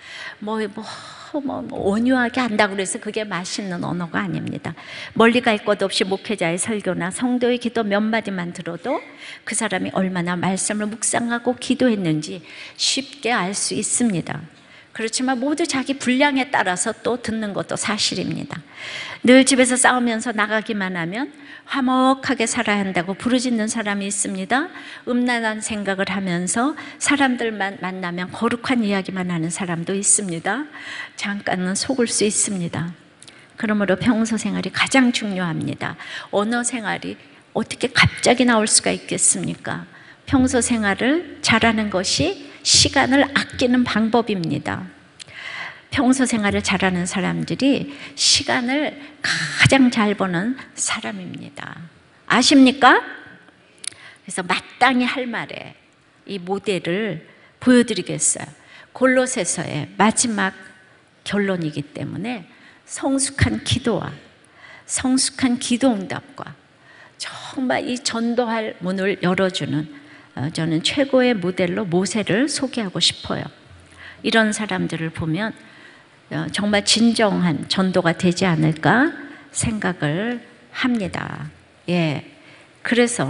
온유하게 한다고 해서 그게 맛있는 언어가 아닙니다. 멀리 갈 것 없이 목회자의 설교나 성도의 기도 몇 마디만 들어도 그 사람이 얼마나 말씀을 묵상하고 기도했는지 쉽게 알 수 있습니다. 그렇지만 모두 자기 분량에 따라서 또 듣는 것도 사실입니다. 늘 집에서 싸우면서 나가기만 하면 화목하게 살아야 한다고 부르짖는 사람이 있습니다. 음란한 생각을 하면서 사람들만 만나면 거룩한 이야기만 하는 사람도 있습니다. 잠깐은 속을 수 있습니다. 그러므로 평소 생활이 가장 중요합니다. 언어 생활이 어떻게 갑자기 나올 수가 있겠습니까? 평소 생활을 잘하는 것이 시간을 아끼는 방법입니다. 평소 생활을 잘하는 사람들이 시간을 가장 잘 버는 사람입니다. 아십니까? 그래서 마땅히 할 말에 이 모델을 보여드리겠어요. 골로새서의 마지막 결론이기 때문에 성숙한 기도와 성숙한 기도응답과 정말 이 전도할 문을 열어주는 저는 최고의 모델로 모세를 소개하고 싶어요. 이런 사람들을 보면 정말 진정한 전도가 되지 않을까 생각을 합니다. 예. 그래서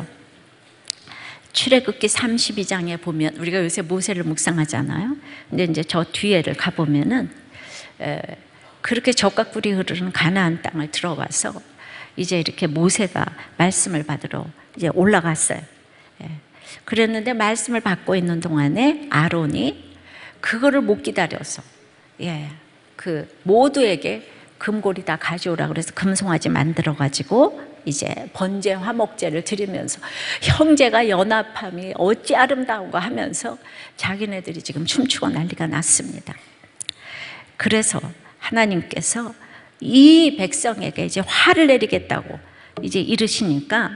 출애굽기 32장에 보면 우리가 요새 모세를 묵상하잖아요. 근데 이제 저 뒤에를 가보면은 그렇게 적과 꿀이 흐르는 가나안 땅을 들어가서 이제 이렇게 모세가 말씀을 받으러 이제 올라갔어요. 그랬는데 말씀을 받고 있는 동안에 아론이 그거를 못 기다려서 그 모두에게 금고리 다 가져오라 그래서 금송아지 만들어 가지고 이제 번제 화목제를 드리면서 형제가 연합함이 어찌 아름다운가 하면서 자기네들이 지금 춤추고 난리가 났습니다. 그래서 하나님께서 이 백성에게 이제 화를 내리겠다고 이제 이르시니까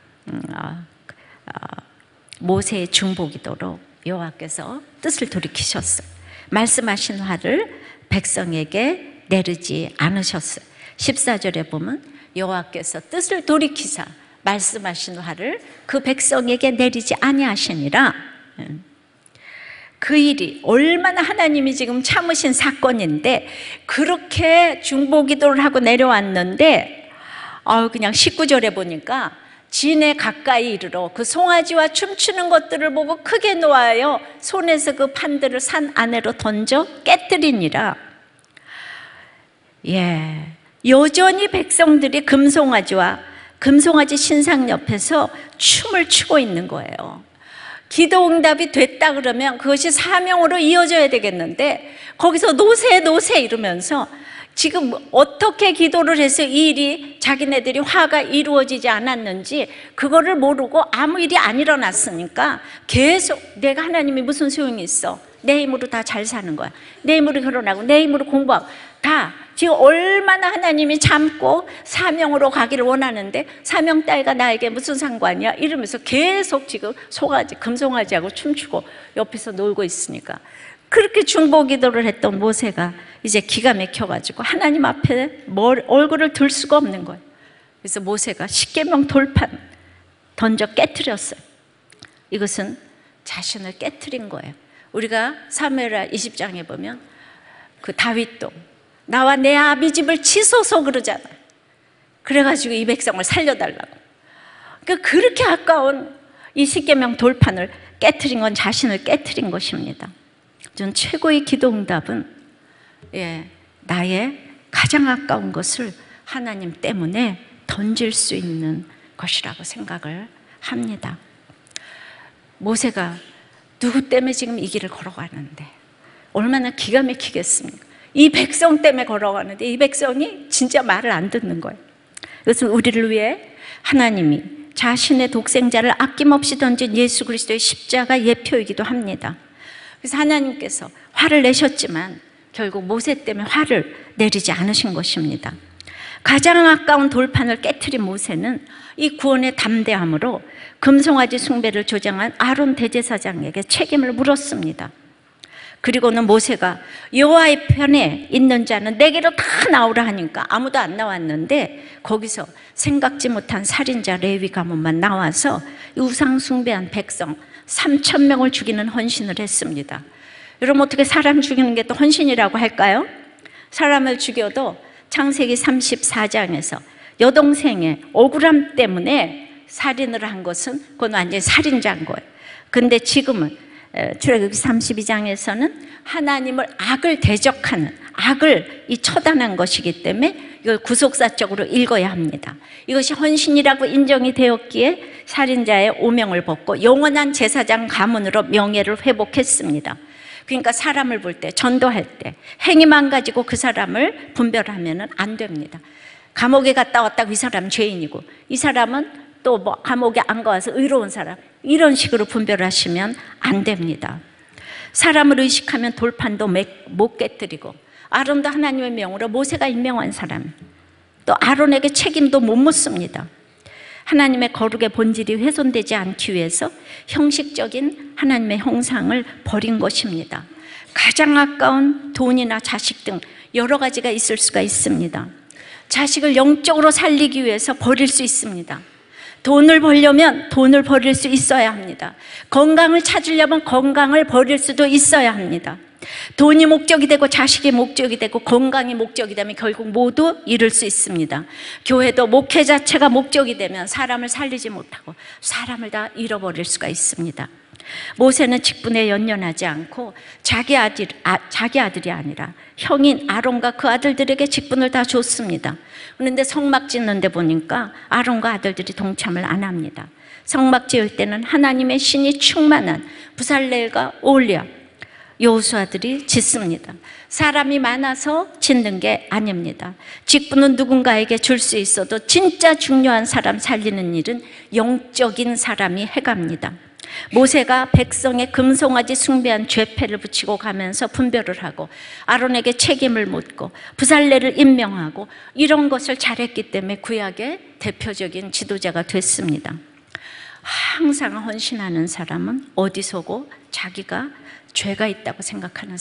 모세의 중보기도로 여호와께서 뜻을 돌이키셨어요. 말씀하신 화를 백성에게 내리지 않으셨어요. 14절에 보면 여호와께서 뜻을 돌이키사 말씀하신 화를 그 백성에게 내리지 아니하시니라. 그 일이 얼마나 하나님이 지금 참으신 사건인데 그렇게 중보기도를 하고 내려왔는데 그냥 19절에 보니까 진에 가까이 이르러 그 송아지와 춤추는 것들을 보고 크게 노하여 손에서 그 판들을 산 안으로 던져 깨뜨리니라. 여전히 백성들이 금송아지 신상 옆에서 춤을 추고 있는 거예요. 기도 응답이 됐다 그러면 그것이 사명으로 이어져야 되겠는데 거기서 노세 이러면서 지금 어떻게 기도를 해서 이 일이 자기네들이 화가 이루어지지 않았는지 그거를 모르고 아무 일이 안 일어났으니까 계속 내가 하나님이 무슨 소용이 있어, 내 힘으로 다 잘 사는 거야, 내 힘으로 결혼하고 내 힘으로 공부하고 다 지금 얼마나 하나님이 참고 사명으로 가기를 원하는데 사명 따위가 나에게 무슨 상관이야 이러면서 계속 지금 금송아지하고 춤추고 옆에서 놀고 있으니까 그렇게 중보기도를 했던 모세가 이제 기가 막혀가지고 하나님 앞에 얼굴을 들 수가 없는 거예요. 그래서 모세가 십계명 돌판 던져 깨트렸어요. 이것은 자신을 깨트린 거예요. 우리가 사무엘하 20장에 보면 그 다윗도 나와 내 아비 집을 치소서 그러잖아요. 그래가지고 이 백성을 살려달라고. 그러니까 그렇게 아까운 이 십계명 돌판을 깨트린 건 자신을 깨트린 것입니다. 전 최고의 기도 응답은 나의 가장 아까운 것을 하나님 때문에 던질 수 있는 것이라고 생각을 합니다. 모세가 누구 때문에 지금 이 길을 걸어가는데 얼마나 기가 막히겠습니까? 이 백성 때문에 걸어가는데 이 백성이 진짜 말을 안 듣는 거예요. 그것은 우리를 위해 하나님이 자신의 독생자를 아낌없이 던진 예수 그리스도의 십자가 예표이기도 합니다. 그래서 하나님께서 화를 내셨지만 결국 모세 때문에 화를 내리지 않으신 것입니다. 가장 아까운 돌판을 깨트린 모세는 이 구원의 담대함으로 금송아지 숭배를 조장한 아론 대제사장에게 책임을 물었습니다. 그리고는 모세가 여호와의 편에 있는 자는 내게로 다 나오라 하니까 아무도 안 나왔는데 거기서 생각지 못한 살인자 레위 가문만 나와서 우상 숭배한 백성 3,000명을 죽이는 헌신을 했습니다. 여러분 어떻게 사람 죽이는 게 또 헌신이라고 할까요? 사람을 죽여도 창세기 34장에서 여동생의 억울함 때문에 살인을 한 것은 그건 완전히 살인자인 거예요. 근데 지금은 출애굽기 32장에서는 하나님을 악을 대적하는 악을 처단한 것이기 때문에 이걸 구속사적으로 읽어야 합니다. 이것이 헌신이라고 인정이 되었기에 살인자의 오명을 벗고 영원한 제사장 가문으로 명예를 회복했습니다. 그러니까 사람을 볼 때, 전도할 때 행위만 가지고 그 사람을 분별하면 안 됩니다. 감옥에 갔다 왔다고 이 사람은 죄인이고 이 사람은 또 뭐 감옥에 안 가서 의로운 사람, 이런 식으로 분별하시면 안 됩니다. 사람을 의식하면 돌판도 못 깨뜨리고 아론도 하나님의 명으로 모세가 임명한 사람, 또 아론에게 책임도 못 묻습니다. 하나님의 거룩의 본질이 훼손되지 않기 위해서 형식적인 하나님의 형상을 버린 것입니다. 가장 아까운 돈이나 자식 등 여러 가지가 있을 수가 있습니다. 자식을 영적으로 살리기 위해서 버릴 수 있습니다. 돈을 벌려면 돈을 버릴 수 있어야 합니다. 건강을 찾으려면 건강을 버릴 수도 있어야 합니다. 돈이 목적이 되고 자식이 목적이 되고 건강이 목적이 되면 결국 모두 잃을 수 있습니다. 교회도 목회 자체가 목적이 되면 사람을 살리지 못하고 사람을 다 잃어버릴 수가 있습니다. 모세는 직분에 연연하지 않고 자기 아들이 아니라 형인 아론과 그 아들들에게 직분을 다 줬습니다. 그런데 성막 짓는 데 보니까 아론과 아들들이 동참을 안 합니다. 성막 지을 때는 하나님의 신이 충만한 부살렐과 올리압, 여호수아들이 짓습니다. 사람이 많아서 짓는 게 아닙니다. 직분은 누군가에게 줄 수 있어도 진짜 중요한 사람 살리는 일은 영적인 사람이 해갑니다. 모세가 백성의 금송아지 숭배한 죄패를 붙이고 가면서 분별을 하고 아론에게 책임을 묻고 부살레를 임명하고 이런 것을 잘했기 때문에 구약의 대표적인 지도자가 됐습니다. 항상 헌신하는 사람은 어디서고 자기가 죄가 있다고 생각하는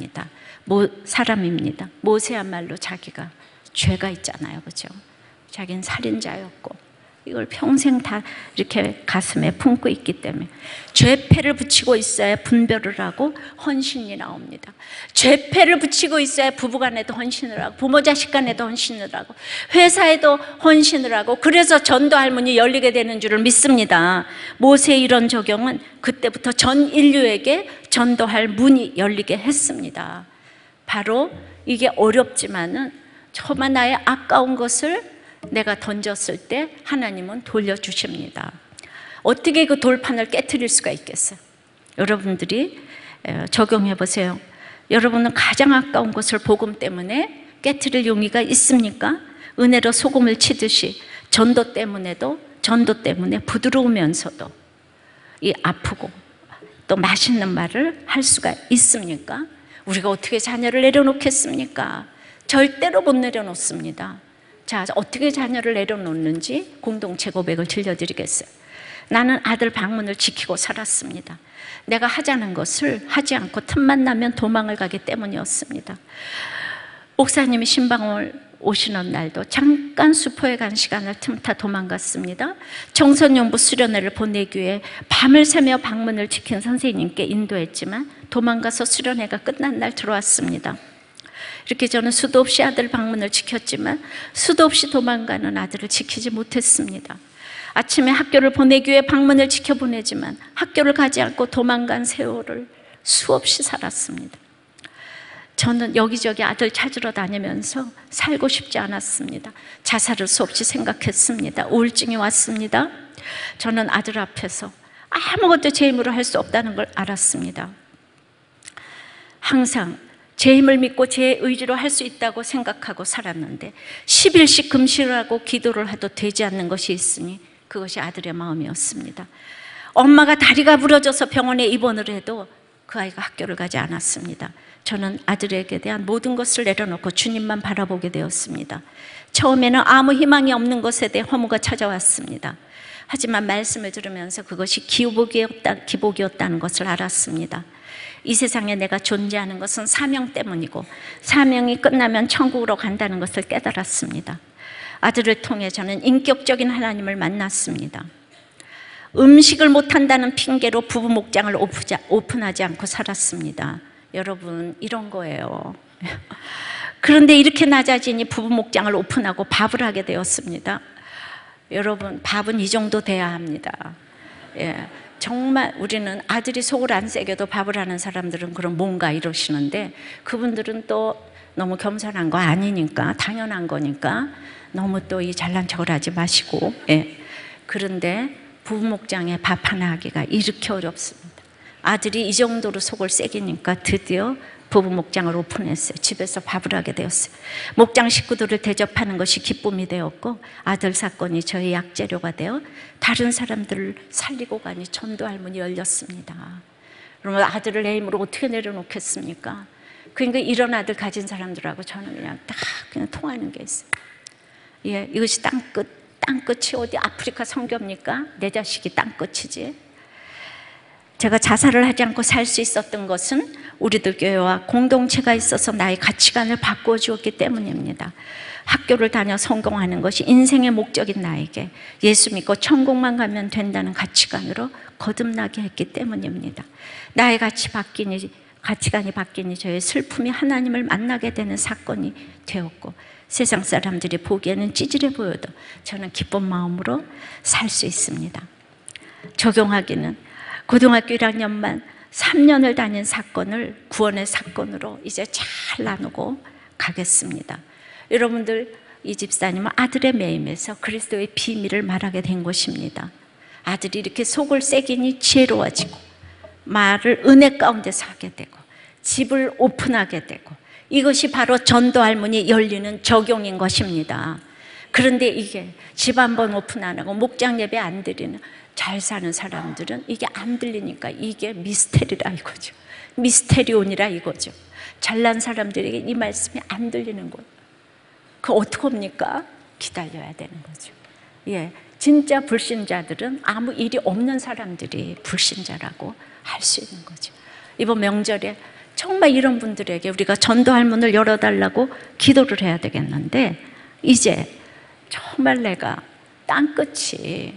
사람입니다. 모세야말로 자기가 죄가 있잖아요, 그렇죠? 자기는 살인자였고 이걸 평생 다 이렇게 가슴에 품고 있기 때문에 죄패를 붙이고 있어야 분별을 하고 헌신이 나옵니다. 죄패를 붙이고 있어야 부부간에도 헌신을 하고 부모 자식간에도 헌신을 하고 회사에도 헌신을 하고 그래서 전도할 문이 열리게 되는 줄을 믿습니다. 모세의 이런 적용은 그때부터 전 인류에게 전도할 문이 열리게 했습니다. 바로 이게 어렵지만은 저만 나의 아까운 것을 내가 던졌을 때 하나님은 돌려주십니다. 어떻게 그 돌판을 깨트릴 수가 있겠어요? 여러분들이 적용해 보세요. 여러분은 가장 아까운 것을 복음 때문에 깨트릴 용의가 있습니까? 은혜로 소금을 치듯이 전도 때문에 부드러우면서도 이 아프고 또 맛있는 말을 할 수가 있습니까? 우리가 어떻게 자녀를 내려놓겠습니까? 절대로 못 내려놓습니다. 자, 어떻게 자녀를 내려놓는지 공동체 고백을 들려드리겠어요. 나는 아들 방문을 지키고 살았습니다. 내가 하자는 것을 하지 않고 틈만 나면 도망을 가기 때문이었습니다. 목사님이 신방을 오시는 날도 잠깐 수포에 간 시간을 틈타 도망갔습니다. 청소년부 수련회를 보내기 위해 밤을 새며 방문을 지킨 선생님께 인도했지만 도망가서 수련회가 끝난 날 들어왔습니다. 이렇게 저는 수도 없이 아들 방문을 지켰지만 수도 없이 도망가는 아들을 지키지 못했습니다. 아침에 학교를 보내기 위해 방문을 지켜보내지만 학교를 가지 않고 도망간 세월을 수없이 살았습니다. 저는 여기저기 아들 찾으러 다니면서 살고 싶지 않았습니다. 자살을 수없이 생각했습니다. 우울증이 왔습니다. 저는 아들 앞에서 아무것도 제 힘으로 할 수 없다는 걸 알았습니다. 항상 제 힘을 믿고 제 의지로 할 수 있다고 생각하고 살았는데 10일씩 금식을 하고 기도를 해도 되지 않는 것이 있으니 그것이 아들의 마음이었습니다. 엄마가 다리가 부러져서 병원에 입원을 해도 그 아이가 학교를 가지 않았습니다. 저는 아들에게 대한 모든 것을 내려놓고 주님만 바라보게 되었습니다. 처음에는 아무 희망이 없는 것에 대해 허무가 찾아왔습니다. 하지만 말씀을 들으면서 그것이 기복이었다는 것을 알았습니다. 이 세상에 내가 존재하는 것은 사명 때문이고 사명이 끝나면 천국으로 간다는 것을 깨달았습니다. 아들을 통해 저는 인격적인 하나님을 만났습니다. 음식을 못한다는 핑계로 부부 목장을 오픈하지 않고 살았습니다. 여러분, 이런 거예요. 그런데 이렇게 낮아지니 부부 목장을 오픈하고 밥을 하게 되었습니다. 여러분, 밥은 이 정도 돼야 합니다. 예, 정말 우리는 아들이 속을 안 새겨도 밥을 하는 사람들은 그럼 뭔가 이러시는데 그분들은 또 너무 겸손한 거 아니니까, 당연한 거니까 너무 또 이 잘난 척을 하지 마시고. 예. 그런데 부부 목장에 밥 하나 하기가 이렇게 어렵습니다. 아들이 이 정도로 속을 새기니까 드디어 부부 목장을 오픈했어요. 집에서 밥을 하게 되었어요. 목장 식구들을 대접하는 것이 기쁨이 되었고 아들 사건이 저의 약재료가 되어 다른 사람들을 살리고 가니 전도할 문이 열렸습니다. 그러면 아들을 내 힘으로 어떻게 내려놓겠습니까? 그러니까 이런 아들 가진 사람들하고 저는 그냥 딱 그냥 통하는 게 있어요. 예, 이것이 땅끝이 어디 아프리카 선교입니까? 내 자식이 땅끝이지. 제가 자살을 하지 않고 살 수 있었던 것은 우리들 교회와 공동체가 있어서 나의 가치관을 바꾸어 주었기 때문입니다. 학교를 다녀 성공하는 것이 인생의 목적인 나에게 예수 믿고 천국만 가면 된다는 가치관으로 거듭나게 했기 때문입니다. 나의 가치관이 바뀌니 저의 슬픔이 하나님을 만나게 되는 사건이 되었고 세상 사람들이 보기에는 찌질해 보여도 저는 기쁜 마음으로 살 수 있습니다. 적용하기는 고등학교 1학년만 3년을 다닌 사건을 구원의 사건으로 이제 잘 나누고 가겠습니다. 여러분들, 이 집사님은 아들의 매임에서 그리스도의 비밀을 말하게 된 것입니다. 아들이 이렇게 속을 새기니 지혜로워지고 말을 은혜 가운데서 하게 되고 집을 오픈하게 되고, 이것이 바로 전도할 문이 열리는 적용인 것입니다. 그런데 이게 집 한번 오픈 안 하고 목장 예배 안 드리는 잘 사는 사람들은 이게 안 들리니까 이게 미스테리라 이거죠. 미스테리온이라 이거죠. 잘난 사람들에게 이 말씀이 안 들리는 거예요. 그 어떻게 합니까? 기다려야 되는 거죠. 예, 진짜 불신자들은 아무 일이 없는 사람들이 불신자라고 할 수 있는 거죠. 이번 명절에 정말 이런 분들에게 우리가 전도할 문을 열어달라고 기도를 해야 되겠는데, 이제 정말 내가 땅끝이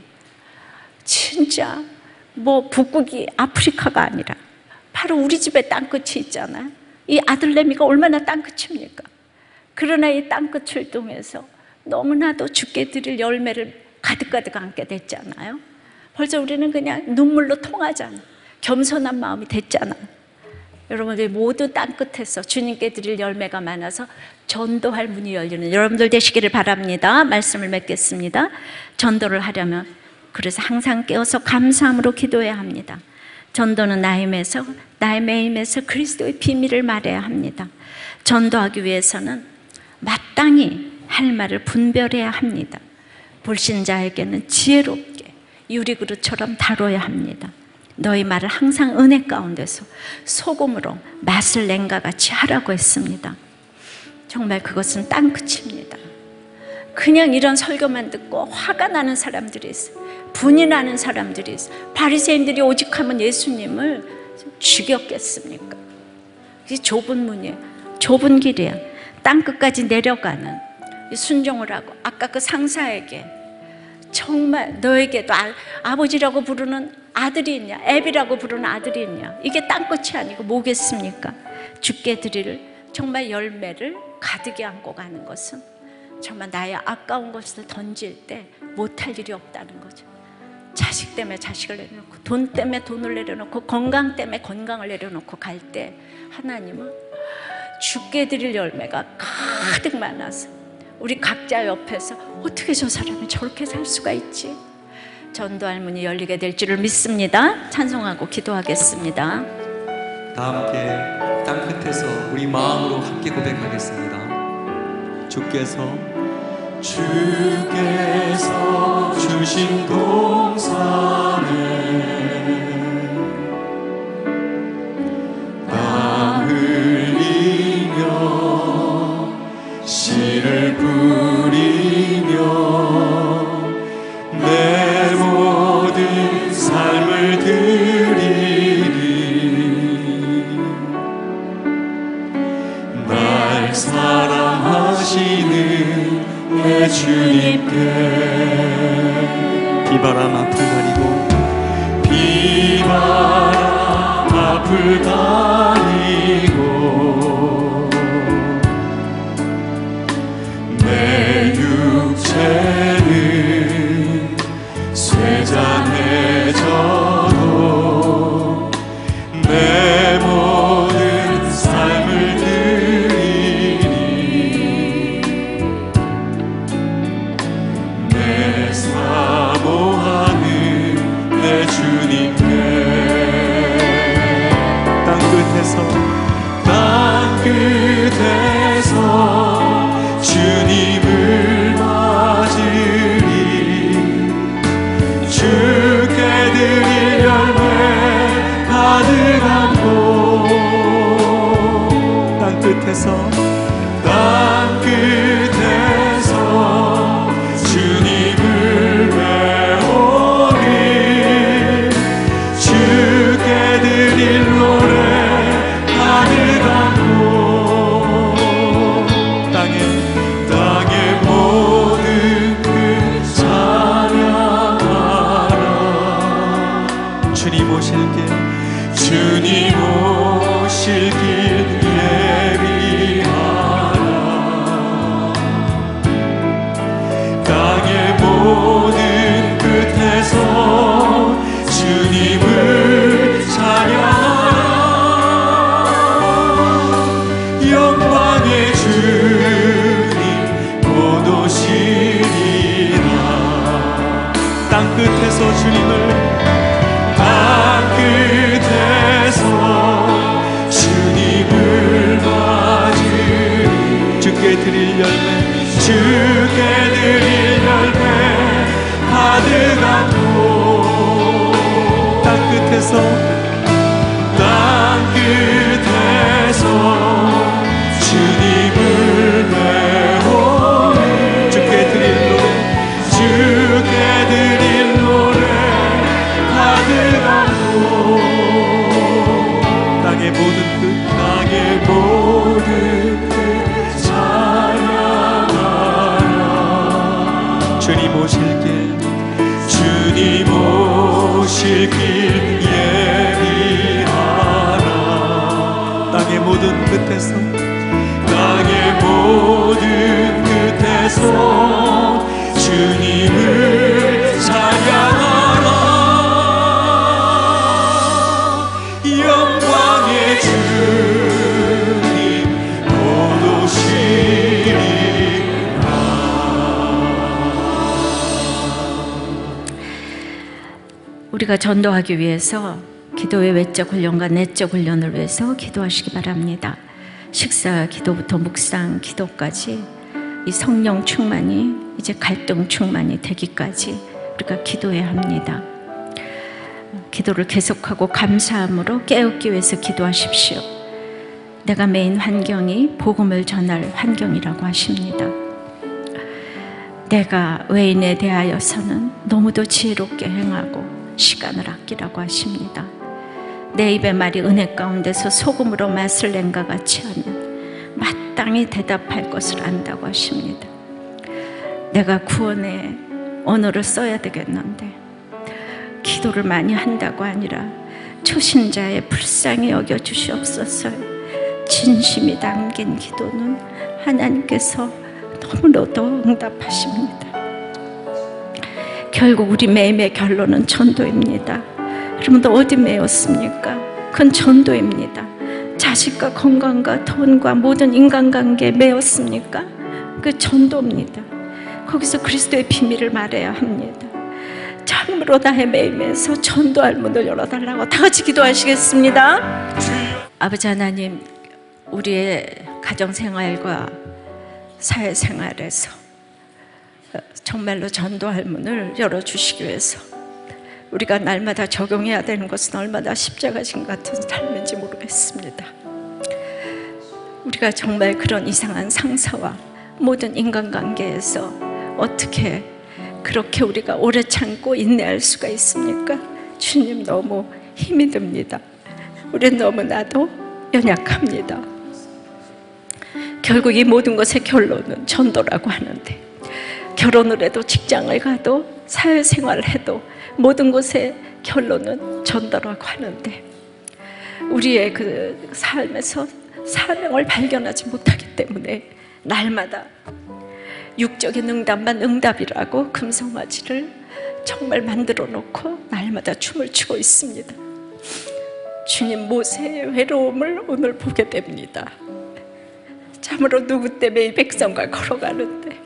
진짜 뭐 북극이 아프리카가 아니라 바로 우리 집에 땅끝이 있잖아요. 이 아들내미가 얼마나 땅끝입니까? 그러나 이 땅끝을 통해서 너무나도 주께 드릴 열매를 가득가득 안게 됐잖아요. 벌써 우리는 그냥 눈물로 통하잖아. 겸손한 마음이 됐잖아. 여러분들 모두 땅끝에서 주님께 드릴 열매가 많아서 전도할 문이 열리는 여러분들 되시기를 바랍니다. 말씀을 맺겠습니다. 전도를 하려면 그래서 항상 깨어서 감사함으로 기도해야 합니다. 전도는 나의 매임에서 그리스도의 비밀을 말해야 합니다. 전도하기 위해서는 마땅히 할 말을 분별해야 합니다. 불신자에게는 지혜롭게 유리그릇처럼 다뤄야 합니다. 너희 말을 항상 은혜 가운데서 소금으로 맛을 낸과 같이 하라고 했습니다. 정말 그것은 땅끝입니다. 그냥 이런 설교만 듣고 화가 나는 사람들이 있어요. 분이 나는 사람들이 있어요. 바리새인들이 오직하면 예수님을 죽였겠습니까? 이게 좁은 문이에요. 좁은 길이에요. 땅끝까지 내려가는 순종을 하고, 아까 그 상사에게 정말 너에게도 아버지라고 부르는 아들이 있냐, 애비라고 부르는 아들이 있냐, 이게 땅끝이 아니고 뭐겠습니까? 주께 드릴 정말 열매를 가득히 안고 가는 것은 정말 나의 아까운 것을 던질 때 못할 일이 없다는 거죠. 자식 때문에 자식을 내려놓고, 돈 때문에 돈을 내려놓고, 건강 때문에 건강을 내려놓고 갈 때 하나님은 주께 드릴 열매가 가득 많아서 우리 각자 옆에서 어떻게 저 사람이 저렇게 살 수가 있지? 전도할 문이 열리게 될 줄을 믿습니다. 찬송하고 기도하겠습니다. 다 함께 땅끝에서 우리 마음으로 함께 고백하겠습니다. 주께서 주신 동산에 땀 흘리며 씨를 뿌리며 내 모든 삶을 드리리. 날 사랑하시는 내 주님께 비바람 앞을 가리고 비바람 앞을 가리고 내 육체는 쇠잔해져도 내 모든 삶을 드리니 내 사모하는 내 주님께 땅끝에서 주님을 맞으리. 주께 드릴 열매 가득한 곳 땅끝에서 주님을 외우리. 주께 드릴 노래 가득한 곳 땅의 모든 끝 찬양하라. 주님 오실 길 예비하라. 주께 드릴 열매 주께 드릴 열매 가득한 곳 땅 끝에서 주님을 배우니 주께 드릴 노래 주께 드릴 노래 가득한 곳 땅의 모든 끝 찬양하라 주님 오실 길 예비하라 땅의 모든 끝에서 주님을 찬양하라 영광의 주님 곧 오시리라. 우리가 전도하기 위해서 기도의 외적 훈련과 내적 훈련을 위해서 기도하시기 바랍니다. 식사 기도부터 묵상 기도까지 이 성령 충만이 이제 갈등 충만이 되기까지 우리가 기도해야 합니다. 기도를 계속하고 감사함으로 깨닫기 위해서 기도하십시오. 내가 매인 환경이 복음을 전할 환경이라고 하십니다. 내가 외인에 대하여서는 너무도 지혜롭게 행하고 시간을 아끼라고 하십니다. 내 입의 말이 은혜 가운데서 소금으로 맛을 낸과 같이 하면 마땅히 대답할 것을 안다고 하십니다. 내가 구원의 언어를 써야 되겠는데 기도를 많이 한다고 아니라 초신자의 불쌍히 여겨주시옵소서. 진심이 담긴 기도는 하나님께서 너무나도 응답하십니다. 결국 우리 매임의 결론은 전도입니다. 여러분도 어디 매였습니까? 그건 전도입니다. 자식과 건강과 돈과 모든 인간관계에 매였습니까? 그 전도입니다. 거기서 그리스도의 비밀을 말해야 합니다. 참으로 나의 매임에서 전도할 문을 열어달라고 다 같이 기도하시겠습니다. 아버지 하나님, 우리의 가정생활과 사회생활에서 정말로 전도할 문을 열어주시기 위해서 우리가 날마다 적용해야 되는 것은 얼마나 십자가신 같은 삶인지 모르겠습니다. 우리가 정말 그런 이상한 상사와 모든 인간관계에서 어떻게 그렇게 우리가 오래 참고 인내할 수가 있습니까? 주님, 너무 힘이 듭니다. 우리는 너무나도 연약합니다. 결국 이 모든 것의 결론은 전도라고 하는데, 결혼을 해도 직장을 가도 사회생활을 해도 모든 것의 결론은 전도라고 하는데, 우리의 그 삶에서 사명을 발견하지 못하기 때문에 날마다 육적인 응답만 응답이라고 금송아지를 정말 만들어 놓고 날마다 춤을 추고 있습니다. 주님, 모세의 외로움을 오늘 보게 됩니다. 참으로 누구 때문에 이 백성과 걸어가는데,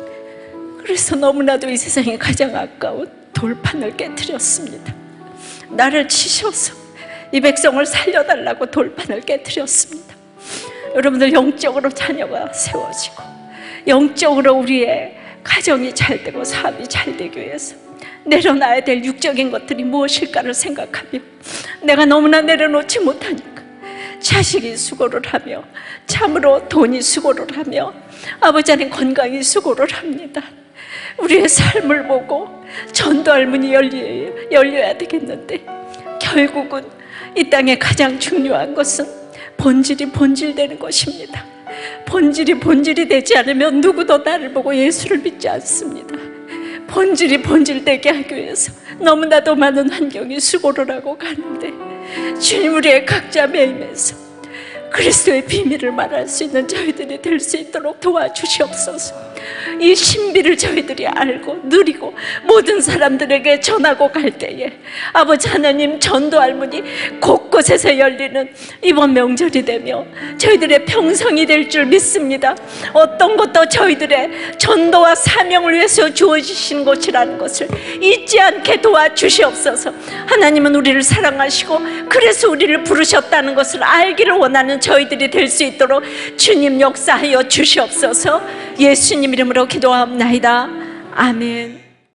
그래서 너무나도 이 세상에 가장 아까운 돌판을 깨트렸습니다. 나를 치셔서 이 백성을 살려달라고 돌판을 깨트렸습니다. 여러분들, 영적으로 자녀가 세워지고 영적으로 우리의 가정이 잘 되고 사업이 잘 되기 위해서 내려놔야 될 육적인 것들이 무엇일까를 생각하며, 내가 너무나 내려놓지 못하니까 자식이 수고를 하며, 참으로 돈이 수고를 하며, 아버지 하나님 건강이 수고를 합니다. 우리의 삶을 보고 전도할 문이 열려야 되겠는데, 결국은 이 땅에 가장 중요한 것은 본질이 본질되는 것입니다. 본질이 되지 않으면 누구도 나를 보고 예수를 믿지 않습니다. 본질이 본질되게 하기 위해서 너무나도 많은 환경이 수고를 하고 가는데, 주님, 우리의 각자 매임에서 그리스도의 비밀을 말할 수 있는 저희들이 될 수 있도록 도와주시옵소서. 이 신비를 저희들이 알고 누리고 모든 사람들에게 전하고 갈 때에 아버지 하나님, 전도 할머니 곳곳에서 열리는 이번 명절이 되며 저희들의 평생이 될 줄 믿습니다. 어떤 것도 저희들의 전도와 사명을 위해서 주어지신 것이라는 것을 잊지 않게 도와주시옵소서. 하나님은 우리를 사랑하시고 그래서 우리를 부르셨다는 것을 알기를 원하는 저희들이 될 수 있도록 주님 역사하여 주시옵소서. 예수님 이름으로 기도하옵나이다. 아멘.